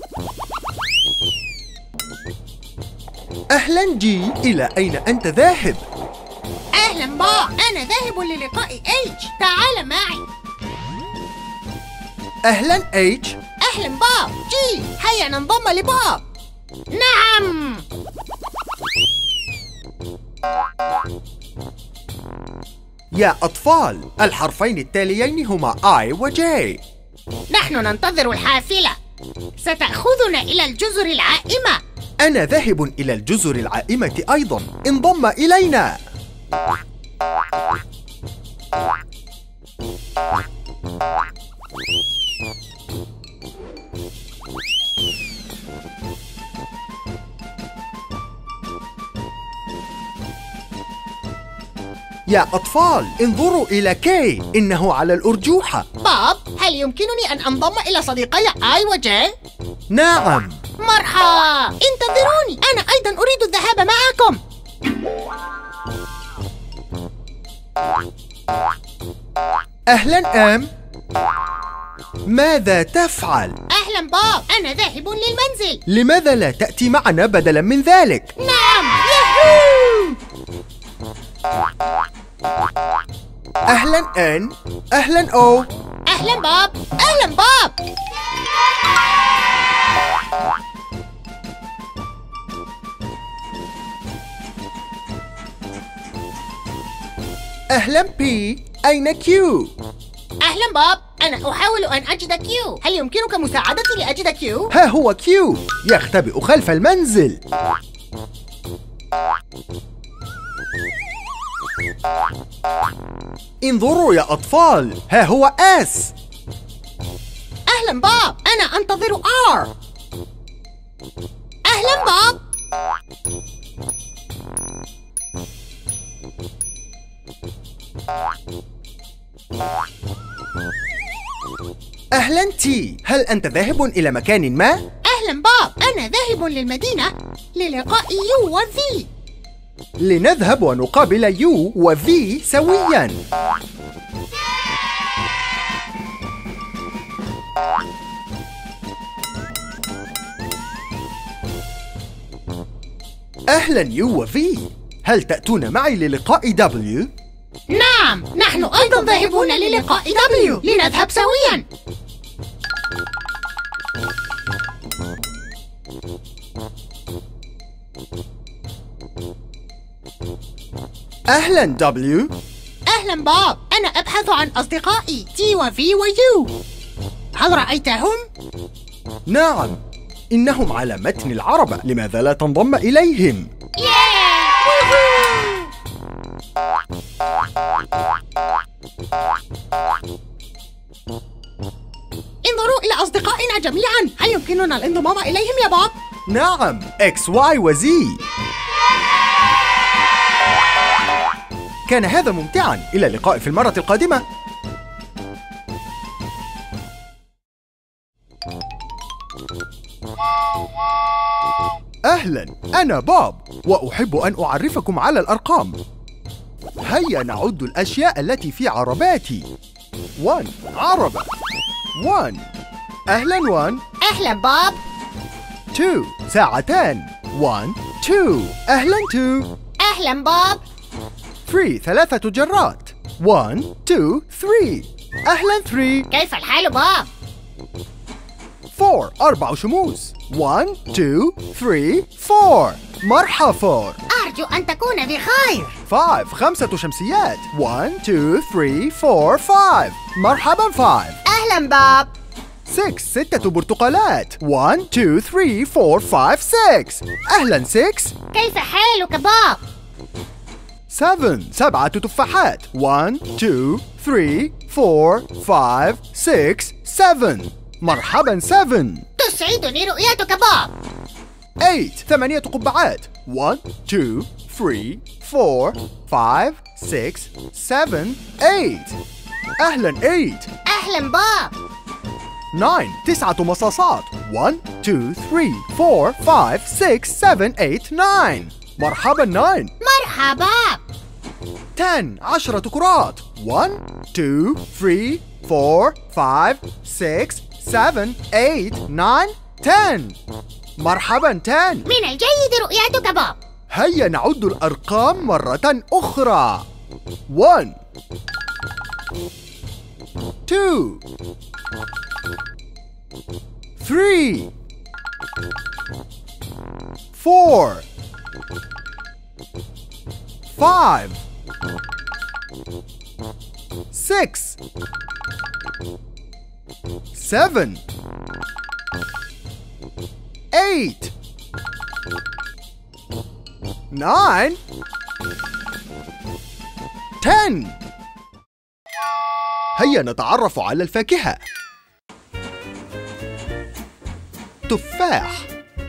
أهلا جي، إلى أين أنت ذاهب؟ أهلا بوب، أنا ذاهب للقاء إيتش. تعال معي. أهلا إيتش. أهلا بوب. جي، هيا ننضم لبوب. نعم. يا أطفال، الحرفين التاليين هما I و J. نحن ننتظر الحافلة. ستأخذنا إلى الجزر العائمة. أنا ذاهب إلى الجزر العائمة أيضا، انضم إلينا. يا أطفال، انظروا إلى كي، إنه على الأرجوحة. بوب، هل يمكنني أن أنضم إلى صديقي آي وجي؟ نعم. مرحبا، انتظروني، أنا أيضا أريد الذهاب معكم. أهلا آم، ماذا تفعل؟ أهلا أهلا بوب، أنا ذاهب للمنزل. لماذا لا تأتي معنا بدلا من ذلك؟ نعم، ياهو! أهلا إن، أهلا أو. أهلا بوب، أهلا بوب. أهلا بي، أين كيو؟ أهلا بوب، أنا أحاول أن أجد كيو. هل يمكنك مساعدتي لأجد كيو؟ ها هو كيو يختبئ خلف المنزل. انظروا يا أطفال، ها هو آس. أهلا بوب، أنا أنتظر آر. أهلا بوب. أهلا تي، هل أنت ذاهب إلى مكان ما؟ أهلا بوب، أنا ذاهب للمدينة للقاء يو وفي. لنذهب ونقابل يو وفي سوياً. أهلا يو وفي، هل تأتون معي للقاء دبليو؟ نعم، نحن أيضا ذاهبون للقاء دبليو، لنذهب سويا. أهلا دبليو. أهلا بوب، أنا أبحث عن أصدقائي تي وفي ويو. هل رأيتهم؟ نعم، إنهم على متن العربة، لماذا لا تنضم إليهم؟ انظروا إلى أصدقائنا جميعا، هل يمكننا الانضمام إليهم يا بوب؟ نعم، إكس واي وزي. كان هذا ممتعا، إلى اللقاء في المرة القادمة. أهلا، أنا بوب، وأحب أن أعرفكم على الأرقام. هيا نعد الأشياء التي في عرباتي. واحد عربة. واحد. أهلا واحد. أهلا بوب. اثنين ساعتان. واحد اثنين. أهلا اثنين. أهلا بوب. ثلاثة ثلاثة جرات. واحد اثنين ثلاثة. أهلا ثلاثة. كيف الحال بوب؟ أربعة أربع شموس. واحد اثنين ثلاثة أربعة. مرحبا فور. أرجو أن تكون بخير. خمسة خمسة شمسيات. واحد اثنين ثلاثة أربعة خمسة. مرحبا خمسة. أهلا بوب. ستة ستة برتقالات. واحد اثنين ثلاثة أربعة خمسة ستة. أهلا ستة. كيف حالك بوب؟ سبعة سبعة تفاحات. واحد اثنين ثلاثة أربعة خمسة ستة سبعة. مرحبا سبعة. تسعدني رؤيتك بوب. ثمانية ثمانية قبعات. واحد اثنين ثلاثة أربعة خمسة ستة سبعة ثمانية. أهلا ثمانية. أهلا بوب. تسعة تسعة مصاصات. واحد اثنين ثلاثة أربعة خمسة ستة سبعة ثمانية تسعة. مرحبا تسعة. مرحبا. عشرة عشرة كرات. واحد اثنين ثلاثة أربعة خمسة ستة سبعة ثمانية تسعة عشرة. مرحبا عشرة. من الجيد رؤيتك بوب. هيا نعد الأرقام مرة أخرى. واحد اثنين ثلاثة أربعة خمسة ستة سبعة ثمانية تسعة عشرة. هيا نتعرف على الفاكهة. تفاح.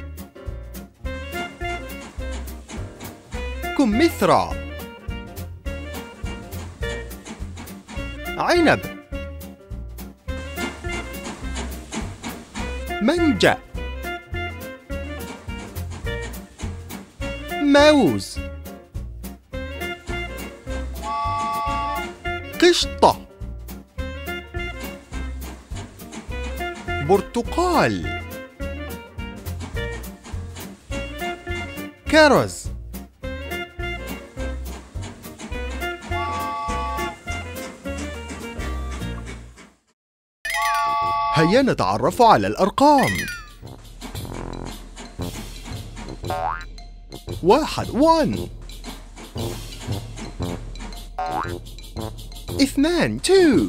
كمثرى. عنب. مانجا. موز. قشطة. برتقال. كرز. هيا نتعرف على الأرقام. واحد وان. اثنان تو.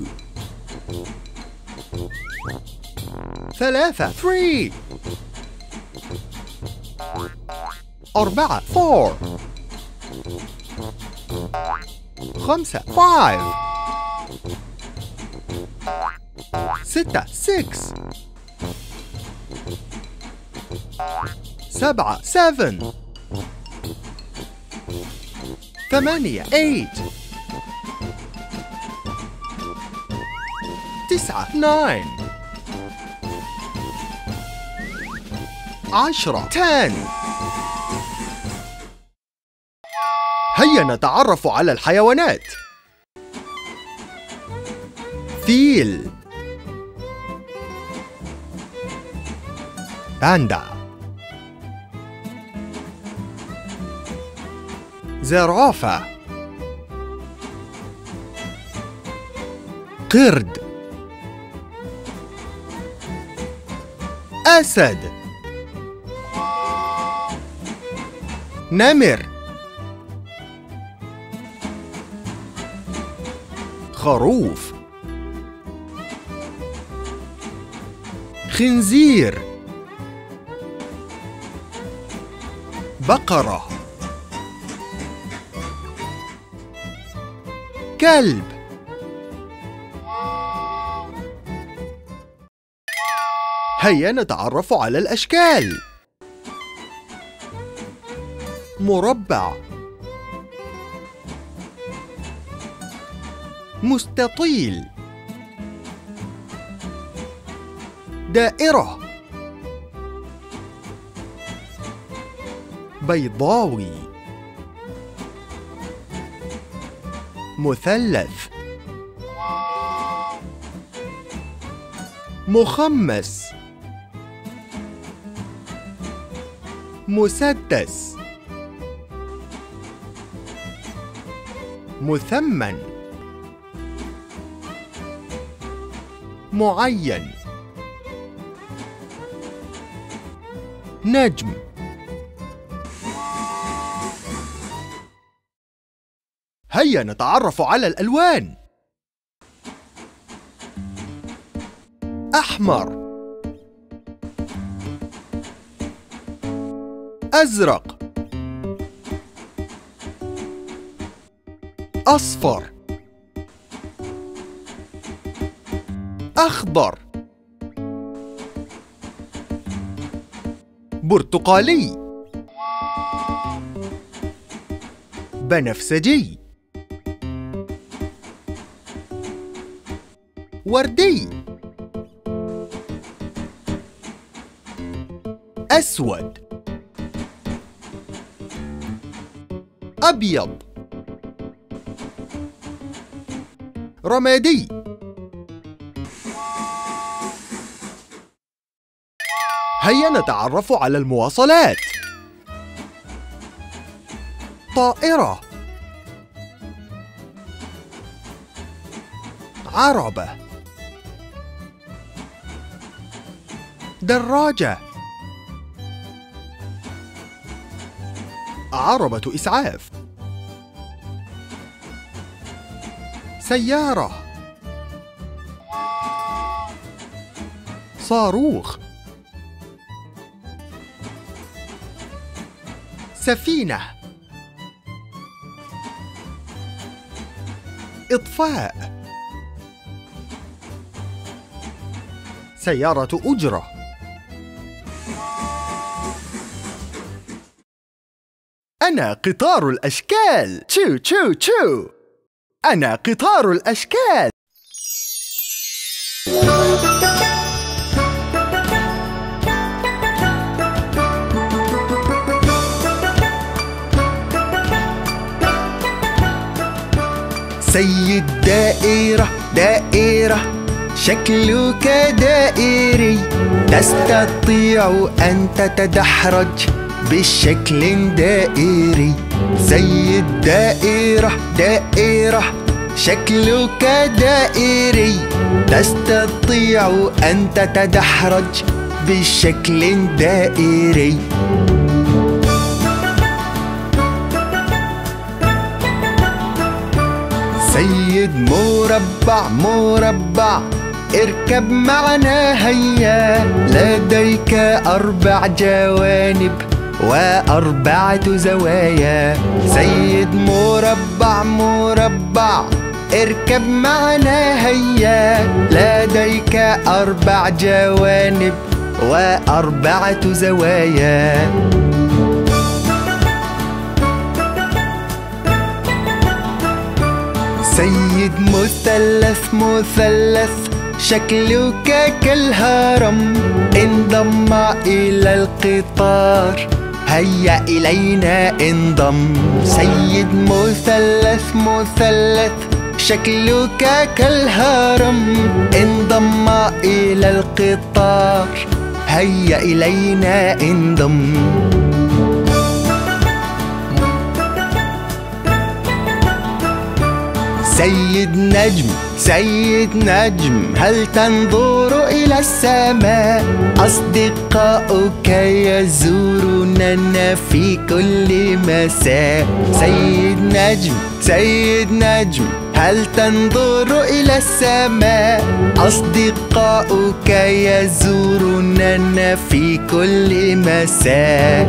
ثلاثة ثري. أربعة فور. خمسة فايف. ستة سكس. سبعة سفن. ثمانية ايت. تسعة ناين. عشرة تن. هيا نتعرف على الحيوانات. فيل. باندا. زرافة. قرد. أسد. نمر. خروف. خنزير. بقرة. كلب. هيا نتعرف على الأشكال. مربع. مستطيل. دائرة. بيضاوي. مثلث. مخمس. مسدس. مثمن. معين. نجم. هيا نتعرف على الألوان. أحمر. أزرق. أصفر. أخضر. برتقالي. بنفسجي. وردي. أسود. أبيض. رمادي. هيا نتعرف على المواصلات. طائرة. عربة. دراجة. عربة إسعاف. سيارة. صاروخ. سفينة. إطفاء. سيارة أجرة. أنا قطار الأشكال. تشو تشو تشو. أنا قطار الأشكال. سيد دائرة دائرة شكلك دائري، تستطيع أن تتدحرج بشكل دائري زي الدائرة. دائرة شكلك دائري، تستطيع أن تتدحرج بشكل دائري. سيد مربع مربع، اركب معنا هيا، لديك أربع جوانب وأربعة زوايا. سيد مربع مربع، اركب معنا هيا، لديك أربع جوانب وأربعة زوايا. سيد مثلث مثلث، شكلك كالهرم، انضم إلى القطار، هيا إلينا انضم. سيد مثلث مثلث، شكلك كالهرم، انضم إلى القطار، هيا إلينا انضم. سيد نجم سيد نجم، هل تنظر إلى السماء؟ أصدقاؤك يزوروننا في كل مساء. سيد نجم سيد نجم، هل تنظر إلى السماء؟ أصدقاؤك يزوروننا في كل مساء.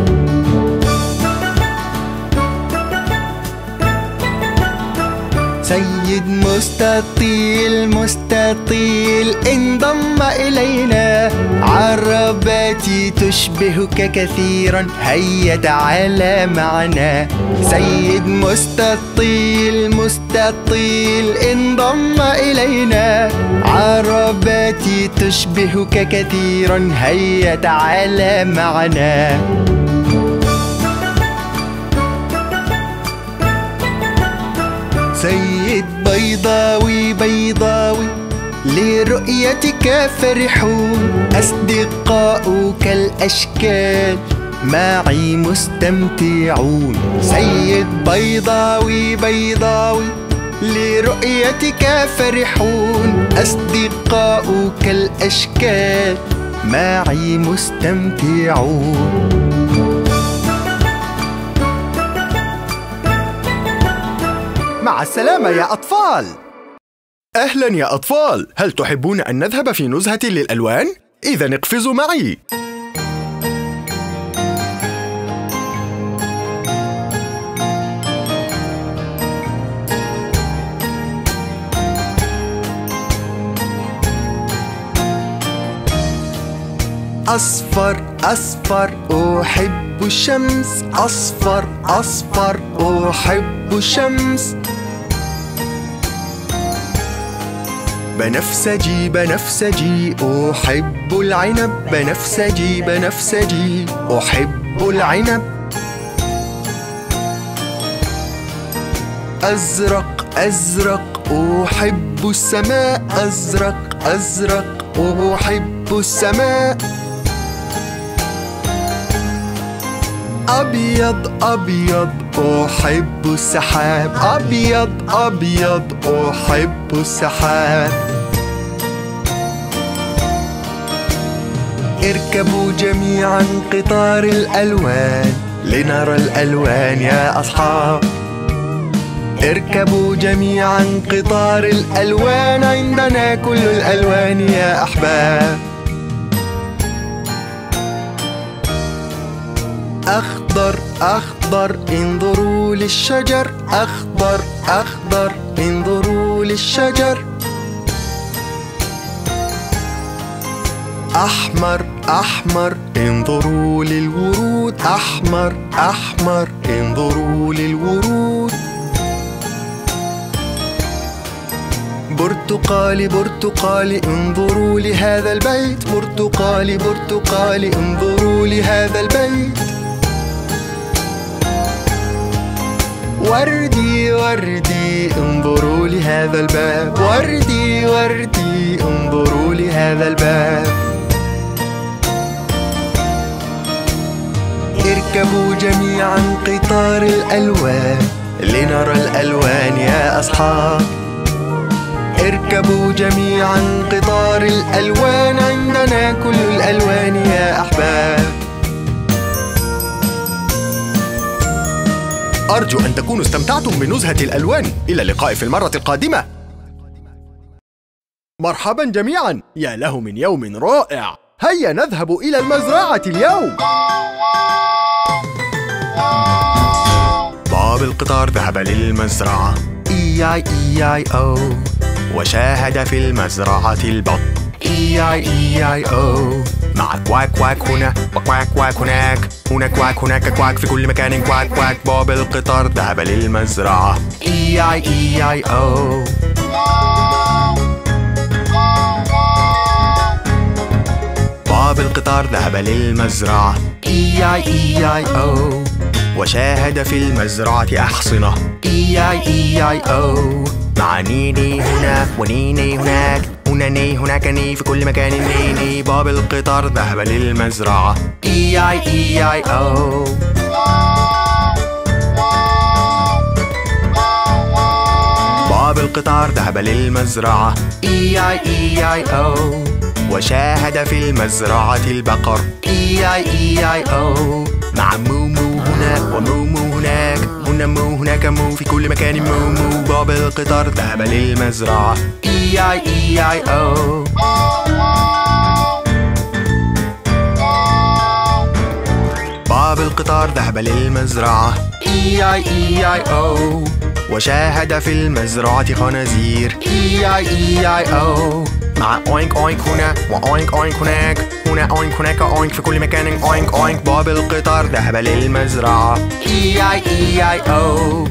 سيد مستطيل مستطيل، انضم إلينا، عرباتي تشبهك كثيرا، هيا تعال معنا. سيد مستطيل مستطيل، انضم إلينا، عرباتي تشبهك كثيرا، هيا تعال معنا. سيد بيضاوي بيضاوي، لرؤيتك فرحون، أصدقاؤك الأشكال معي مستمتعون. سيد بيضاوي بيضاوي، لرؤيتك فرحون، أصدقاؤك الأشكال معي مستمتعون. مع السلامة يا أطفال. أهلا يا أطفال، هل تحبون أن نذهب في نزهة للألوان؟ إذا اقفزوا معي. أصفر أصفر أحب الشمس، أصفر أصفر أحب الشمس. بنفسجي بنفسجي أحب العنب، بنفسجي بنفسجي أحب العنب. أزرق أزرق أحب السماء، أزرق أزرق أحب السماء. أبيض أبيض أحب السحاب، أبيض أبيض أحب السحاب. اركبوا جميعا قطار الألوان، لنرى الألوان يا أصحاب. اركبوا جميعا قطار الألوان، عندنا كل الألوان يا أحباب. أخضر أخضر انظروا للشجر، أخضر أخضر انظروا للشجر. أحمر أحمر انظروا للورود، أحمر أحمر انظروا للورود. برتقالي برتقالي انظروا لهذا البيت، برتقالي برتقالي انظروا لهذا البيت. وردي وردي انظروا لهذا الباب، وردي وردي سيارتي، انظروا لهذا الباب. اركبوا جميعا قطار الألوان لنرى الألوان يا أصحاب. اركبوا جميعا قطار الألوان، عندنا كل الألوان يا أحباب. أرجو أن تكونوا استمتعتم بنزهة الألوان. إلى اللقاء في المرة القادمة. مرحبا جميعا، يا له من يوم رائع. هيا نذهب إلى المزرعة اليوم. بوب القطار ذهب للمزرعة، إي آي إي آي أو، وشاهد في المزرعة البط، إي آي إي آي أو، مع كواك كواك هنا وكواك كواك هناك، هنا كواك هناك كواك، في كل مكان كواك كواك. بوب القطار ذهب للمزرعة، إي آي إي آي أو. بوب القطار ذهب للمزرعة، إي آي إي آي أو، وشاهد في المزرعة أحصنة، إي آي إي آي أو، مع نيني هنا ونيني هناك، هنا ني هناك ني، في كل مكان ني ني. بوب القطار ذهب للمزرعة، إي آي إي آي أو. بوب القطار ذهب للمزرعة، إي آي إي آي أو، وشاهد في المزرعة البقر، إي آي إي آي أو، مع مو مو هنا ومو مو هناك، هنا مو هناك مو، في كل مكان مو مو. بوب القطار ذهب للمزرعة، إي آي إي آي أو. بوب القطار ذهب للمزرعة، إي آي إي آي أو، وشاهد في المزرعة خنازير، إي آي إي آي أو، مع أوينك أوينك هنا وأوينك أوينك هناك، هنا أوينك هناك أوينك، في كل مكان أوينك أوينك. بوب القطار ذهب للمزرعة، إي آي إي آي أو.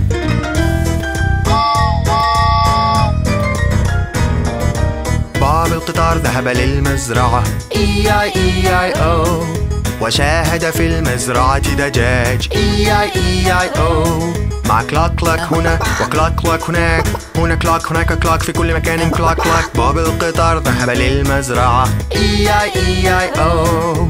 بوب القطار ذهب للمزرعة، إي آي إي آي أو، وشاهد في المزرعة دجاج، إي آي إي آي أو، مع كلاك كلاك هنا وكلاك كلاك هناك، هنا كلاك هناك كلاك، في كل مكان كلاك كلاك. بوب القطار ذهب للمزرعة، إي آي إي آي أو.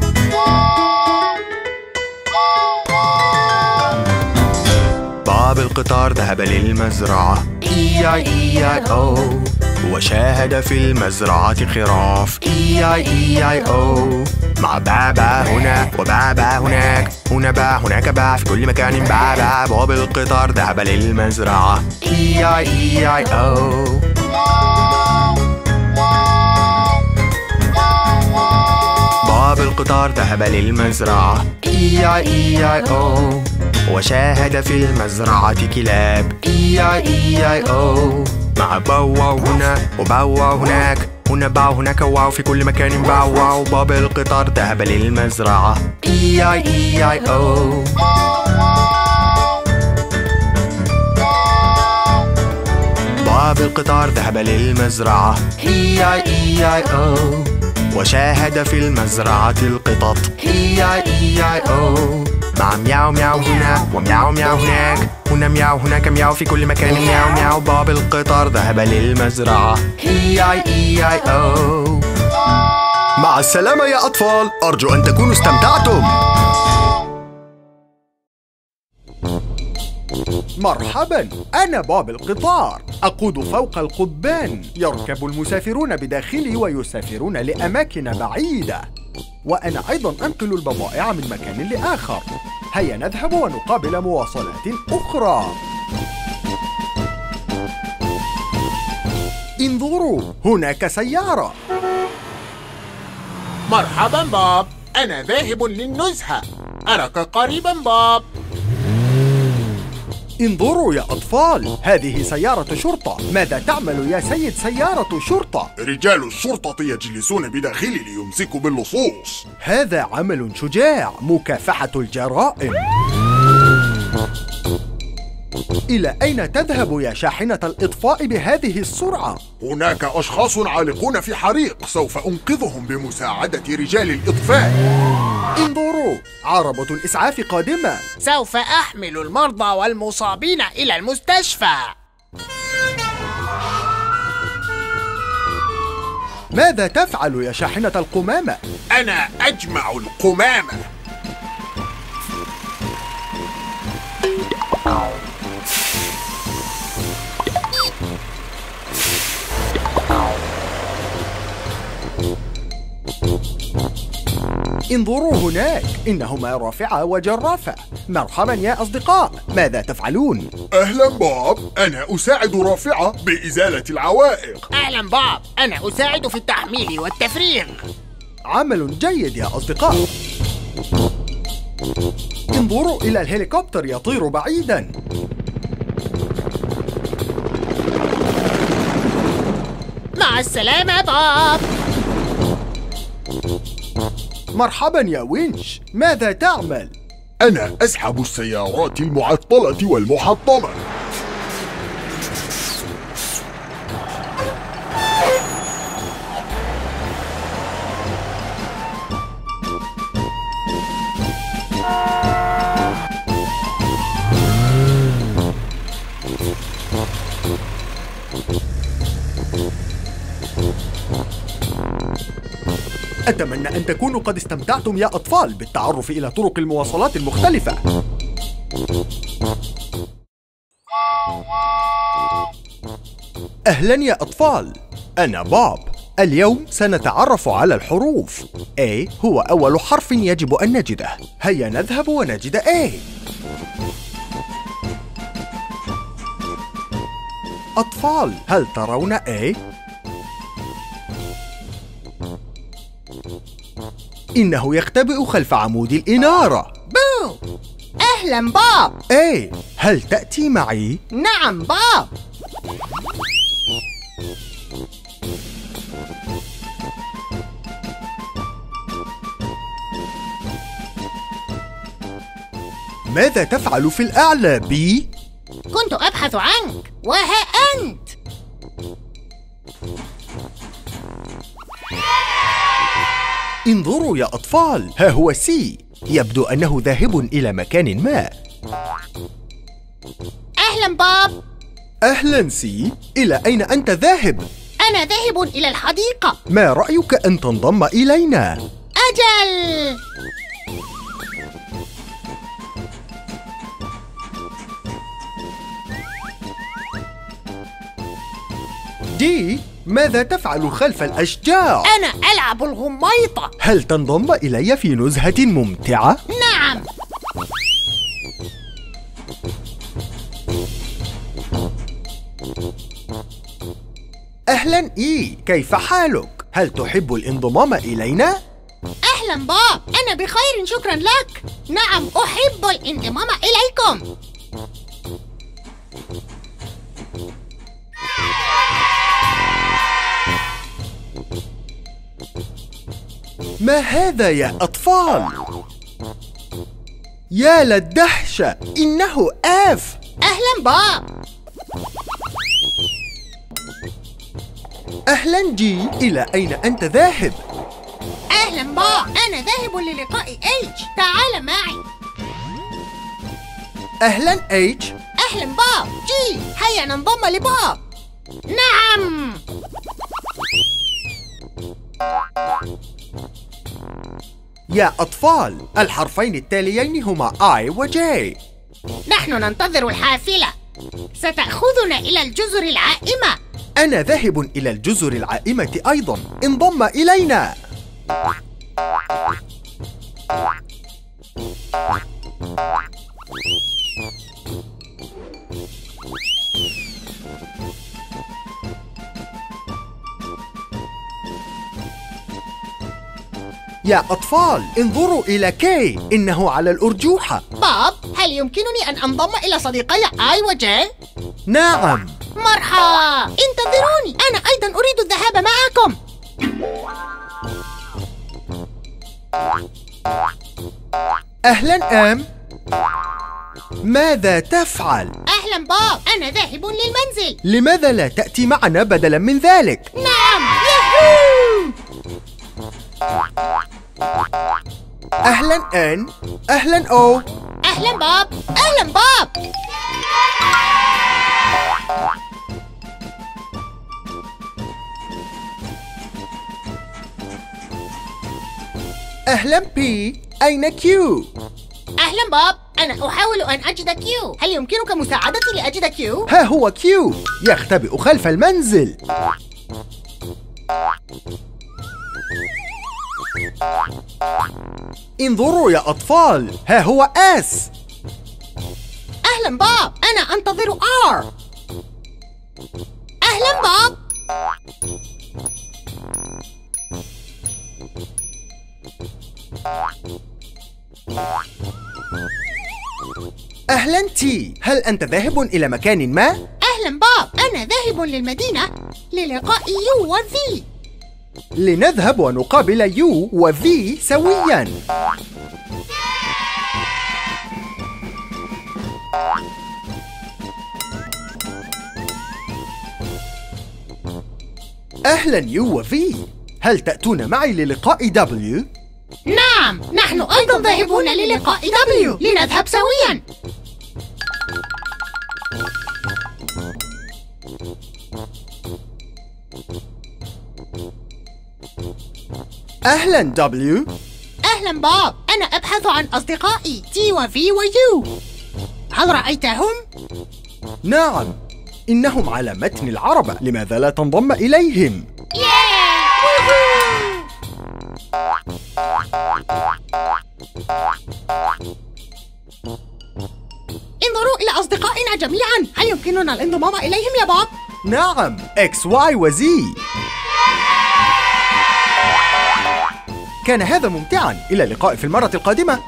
بوب القطار ذهب للمزرعة، إي آي إي آي أو، وشاهد في المزرعة خراف، إي آي إي آي أو، مع بابا هنا وبابا هناك، هنا با هناك با، في كل مكان بابا. بوب القطار ذهب للمزرعة، إي آي إي آي أو. بوب القطار ذهب للمزرعة، إي آي إي آي أو، وشاهد في المزرعة كلاب، إي آي إي آي أو، مع باو واو هنا وباو واو هناك، هنا باو هناك واو، في كل مكان باو واو. بوب القطار ذهب للمزرعة، إي آي إي آي أو. بوب القطار ذهب للمزرعة، إي آي إي آي أو، وشاهد في المزرعة القطط، إي آي إي آي أو، مع مياو مياو هنا ومياو مياو هناك، هنا مياو هناك مياو، في كل مكان مياو مياو. بوب القطار ذهب للمزرعة، إي آي إي آي أو. مع السلامة يا أطفال، أرجو أن تكونوا استمتعتم. مرحبا، أنا بوب القطار، أقود فوق القضبان، يركب المسافرون بداخلي ويسافرون لأماكن بعيدة، وأنا أيضا أنقل البضائع من مكان لآخر. هيا نذهب ونقابل مواصلات أخرى. انظروا، هناك سيارة. مرحبا بوب، أنا ذاهب للنزهة. أراك قريبا بوب. انظروا يا أطفال، هذه سيارة شرطة. ماذا تعمل يا سيد سيارة شرطة؟ رجال الشرطة يجلسون بداخلي ليمسكوا باللصوص. هذا عمل شجاع، مكافحة الجرائم. إلى أين تذهب يا شاحنة الإطفاء بهذه السرعة؟ هناك أشخاص عالقون في حريق، سوف أنقذهم بمساعدة رجال الإطفاء. انظروا، عربة الإسعاف قادمة. سوف أحمل المرضى والمصابين إلى المستشفى. ماذا تفعل يا شاحنة القمامة؟ أنا أجمع القمامة. انظروا هناك، إنهما رافعة وجرافة. مرحبا يا أصدقاء، ماذا تفعلون؟ أهلا بوب، أنا أساعد رافعة بإزالة العوائق. أهلا بوب، أنا أساعد في التحميل والتفريغ. عمل جيد يا أصدقاء. انظروا إلى الهليكوبتر يطير بعيدا. مع السلامة بوب. مرحبا يا وينش، ماذا تعمل؟ أنا أسحب السيارات المعطلة والمحطمة. أتمنى أن تكونوا قد استمتعتم يا أطفال بالتعرف إلى طرق المواصلات المختلفة. أهلا يا أطفال، أنا بوب. اليوم سنتعرف على الحروف. A هو أول حرف يجب أن نجده. هيا نذهب ونجد A. أطفال، هل ترون A؟ إنه يختبئ خلف عمود الإنارة. بو! أهلا بوب. إيه، هل تأتي معي؟ نعم بوب. ماذا تفعل في الأعلى بي؟ كنت أبحث عنك، وها أنت. انظروا يا أطفال، ها هو سي. يبدو أنه ذاهب إلى مكان ما. أهلا بوب. أهلا سي، إلى أين أنت ذاهب؟ أنا ذاهب إلى الحديقة. ما رأيك أن تنضم إلينا؟ أجل. دي، ماذا تفعل خلف الأشجار؟ أنا ألعب الغميطة. هل تنضم إلي في نزهة ممتعة؟ نعم. أهلا إي، كيف حالك؟ هل تحب الانضمام إلينا؟ أهلا بوب، أنا بخير شكرا لك. نعم، أحب الانضمام إليكم. ما هذا يا أطفال؟ يا للدهشة، إنه آف. أهلا بوب. أهلا جي، إلى أين أنت ذاهب؟ أهلا بوب، أنا ذاهب للقاء إيتش. تعال معي. أهلا إيتش. أهلا بوب. جي، هيا ننضم لبوب. نعم. يا أطفال، الحرفين التاليين هما I و J. نحن ننتظر الحافلة. ستأخذنا إلى الجزر العائمة. أنا ذاهب إلى الجزر العائمة أيضا، انضم إلينا. يا أطفال، انظروا إلى كي، إنه على الأرجوحة. بوب، هل يمكنني أن أنضم إلى صديقي آي وجي؟ نعم. مرحبا، انتظروني، أنا أيضا أريد الذهاب معكم. أهلا آم، ماذا تفعل؟ أهلا بوب، أنا ذاهب للمنزل. لماذا لا تأتي معنا بدلا من ذلك؟ نعم، ياهو. أهلا آن، أهلا أو. أهلا بوب، أهلا بوب. أهلا بي، أين كيو؟ أهلا بوب، أنا أحاول أن أجد كيو. هل يمكنك مساعدتي لأجد كيو؟ ها هو كيو يختبئ خلف المنزل. انظروا يا أطفال، ها هو آس. أهلا بوب، أنا أنتظر آر. أهلا بوب. أهلا تي، هل أنت ذاهب إلى مكان ما؟ أهلا بوب، أنا ذاهب للمدينة للقاء يو وفي. لنذهب ونقابل يو وفي سوياً. أهلاً يو وفي، هل تأتون معي للقاء دبليو؟ نعم، نحن أيضا ذاهبون للقاء دبليو، لنذهب سوياً. أهلاً دبليو. أهلا بوب، أنا أبحث عن أصدقائي تي وفي ويو. هل رأيتهم؟ نعم، إنهم على متن العربة، لماذا لا تنضم إليهم؟ انظروا إلى أصدقائنا جميعا، هل يمكننا الانضمام إليهم يا بوب؟ نعم، إكس واي وزي. كان هذا ممتعاً، إلى اللقاء في المرة القادمة.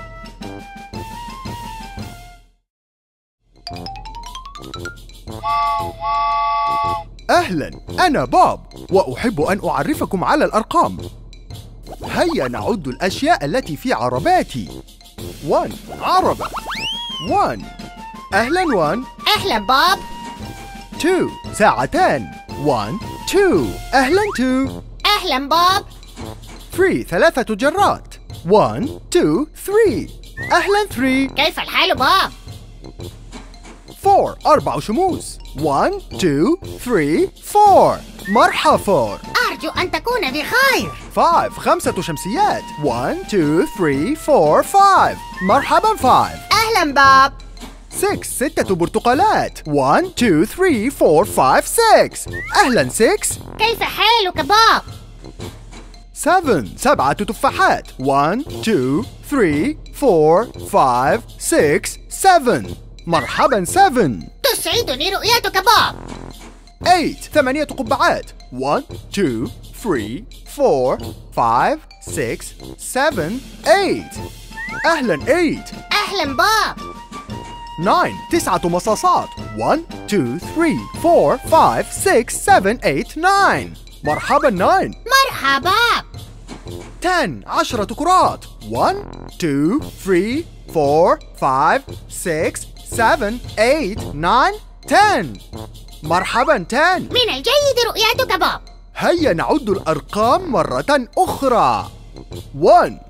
أهلاً، أنا بوب، وأحب أن أعرفكم على الأرقام. هيا نعد الأشياء التي في عرباتي. واحد عربة. واحد. أهلاً واحد. أهلا بوب. اثنين ساعتان. واحد اثنين. أهلاً اثنين. أهلا بوب. ثلاثة ثلاثة جرات. واحد اثنين ثلاثة. أهلاً ثلاثة. كيف الحال بوب؟ أربعة أربع شموس. واحد اثنين ثلاثة أربعة. مرحبا أربعة. أرجو أن تكون بخير. خمسة خمسة شمسيات. واحد اثنين ثلاثة أربعة خمسة. مرحبا خمسة. أهلا بوب. ستة ستة برتقالات. واحد اثنين ثلاثة أربعة خمسة ستة. أهلا ستة. كيف حالك بوب؟ سبعة سبعة تفاحات. واحد اثنين ثلاثة أربعة خمسة ستة سبعة. مرحبا سبعة. تسعدني رؤيتك بوب. ثمانية ثمانية قبعات. واحد اثنين ثلاثة أربعة خمسة ستة سبعة ثمانية. أهلا ثمانية. أهلا بوب. تسعة تسعة مصاصات. واحد اثنين ثلاثة أربعة خمسة ستة سبعة ثمانية تسعة. مرحبا تسعة. مرحبا. عشرة عشرة كرات. واحد اثنين ثلاثة أربعة خمسة ستة سبعة ثمانية تسعة عشرة. مرحبا عشرة. من الجيد رؤيتك بوب. هيا نعد الأرقام مرة أخرى. واحد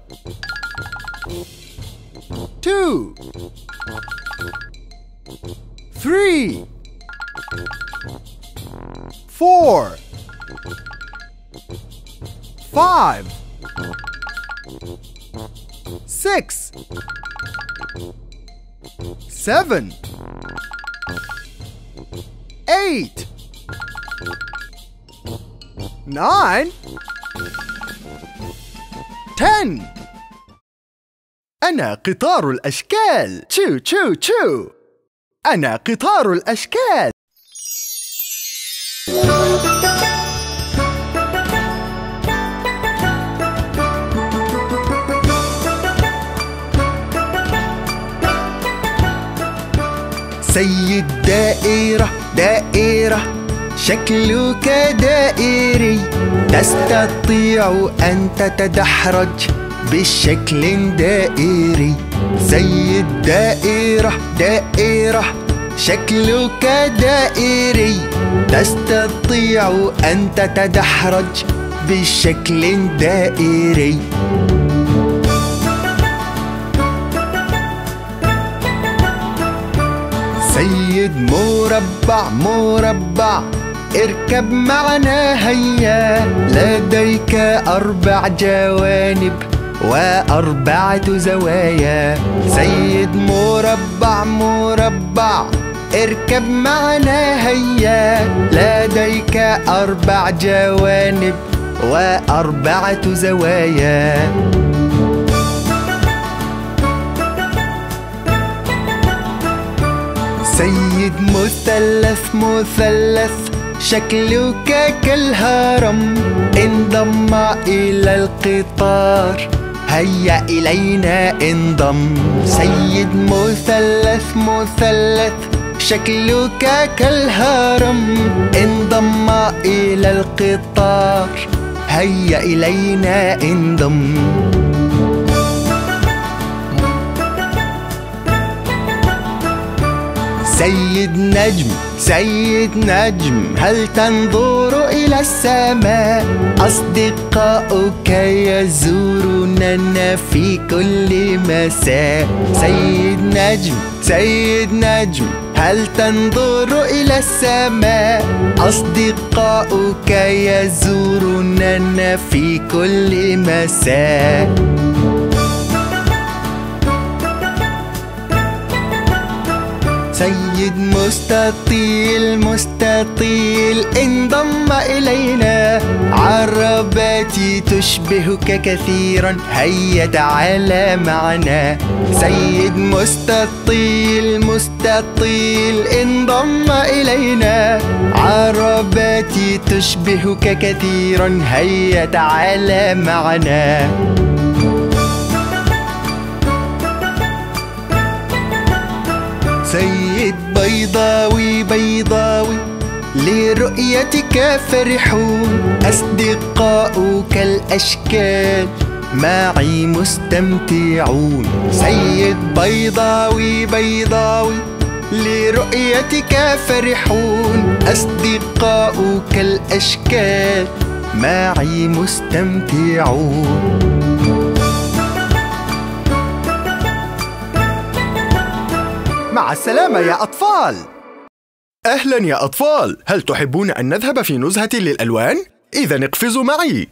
اثنين ثلاثة أربعة خمسة ستة سبعة ثمانية تسعة عشرة. أنا قطار الأشكال. تشو تشو تشو. أنا قطار الأشكال. سيد دائرة دائرة شكلك دائري، تستطيع أن تتدحرج بشكل دائري. سيد دائرة دائرة شكلك دائري، تستطيع أن تتدحرج بشكل دائري. سيد مربع مربع اركب معنا هيا، لديك أربع جوانب وأربعة زوايا. سيد مربع مربع اركب معنا هيا، لديك أربع جوانب وأربعة زوايا. سيد مثلث مثلث شكلك كالهرم، انضم إلى القطار هيا إلينا انضم. سيد مثلث مثلث شكلك كالهرم، انضم إلى القطار هيا إلينا انضم. سيد نجم سيد نجم هل تنظر إلى السماء؟ أصدقاؤك يزوروننا في كل مساء. سيد نجم سيد نجم هل تنظر إلى السماء؟ أصدقاؤك يزوروننا في كل مساء. سيد مستطيل مستطيل انضم إلينا، عرباتي تشبهك كثيرا هيا تعال معنا. سيد مستطيل مستطيل انضم إلينا، عرباتي تشبهك كثيرا هيا تعال معنا. سيد بيضاوي بيضاوي لرؤيتك فرحون، أصدقاؤك الأشكال معي مستمتعون. سيد بيضاوي بيضاوي لرؤيتك فرحون، أصدقاؤك الأشكال معي مستمتعون. مع السلامة يا أطفال. أهلا يا أطفال، هل تحبون أن نذهب في نزهة للألوان؟ إذا اقفزوا معي.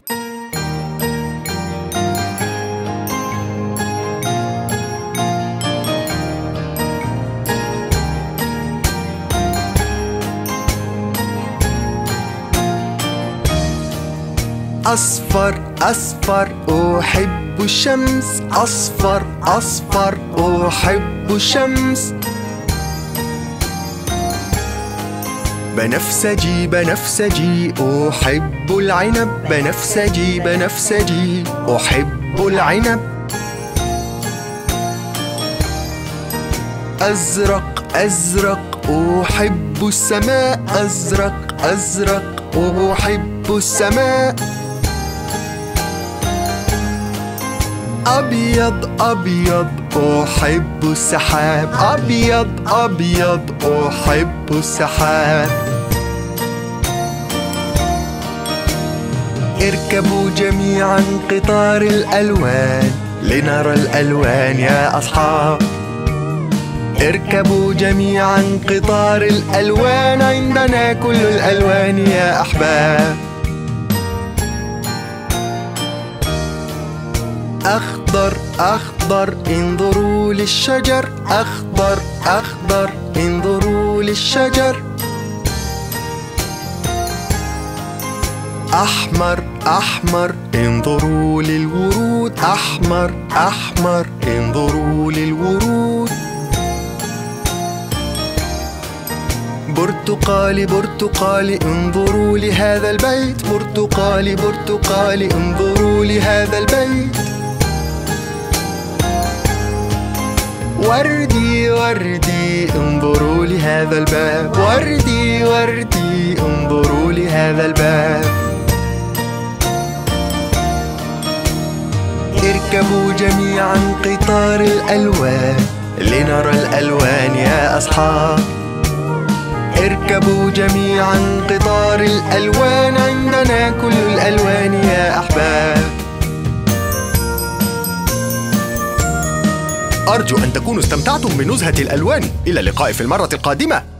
أصفر أصفر أحب الشمس، أصفر أصفر أحب الشمس. بنفسجي بنفسجي أحب العنب، بنفسجي بنفسجي أحب العنب. أزرق أزرق أحب السماء، أزرق أزرق أحب السماء. أبيض أبيض أحب السحاب، أبيض أبيض أحب السحاب. اركبوا جميعا قطار الألوان لنرى الألوان يا أصحاب. اركبوا جميعا قطار الألوان، عندنا كل الألوان يا أحباب. أخضر أخضر انظروا للشجر، أخضر أخضر انظروا للشجر. أحمر أحمر انظروا للورود، أحمر أحمر انظروا للورود. برتقالي برتقالي انظروا لهذا البيت، برتقالي برتقالي انظروا لهذا البيت. وردي وردي انظروا لهذا الباب، وردي وردي انظروا لهذا الباب. اركبوا جميعا قطار الألوان لنرى الألوان يا أصحاب. اركبوا جميعا قطار الألوان، عندنا كل الألوان يا أحباب. أرجو أن تكونوا استمتعتم بنزهة الألوان. إلى اللقاء في المرة القادمة.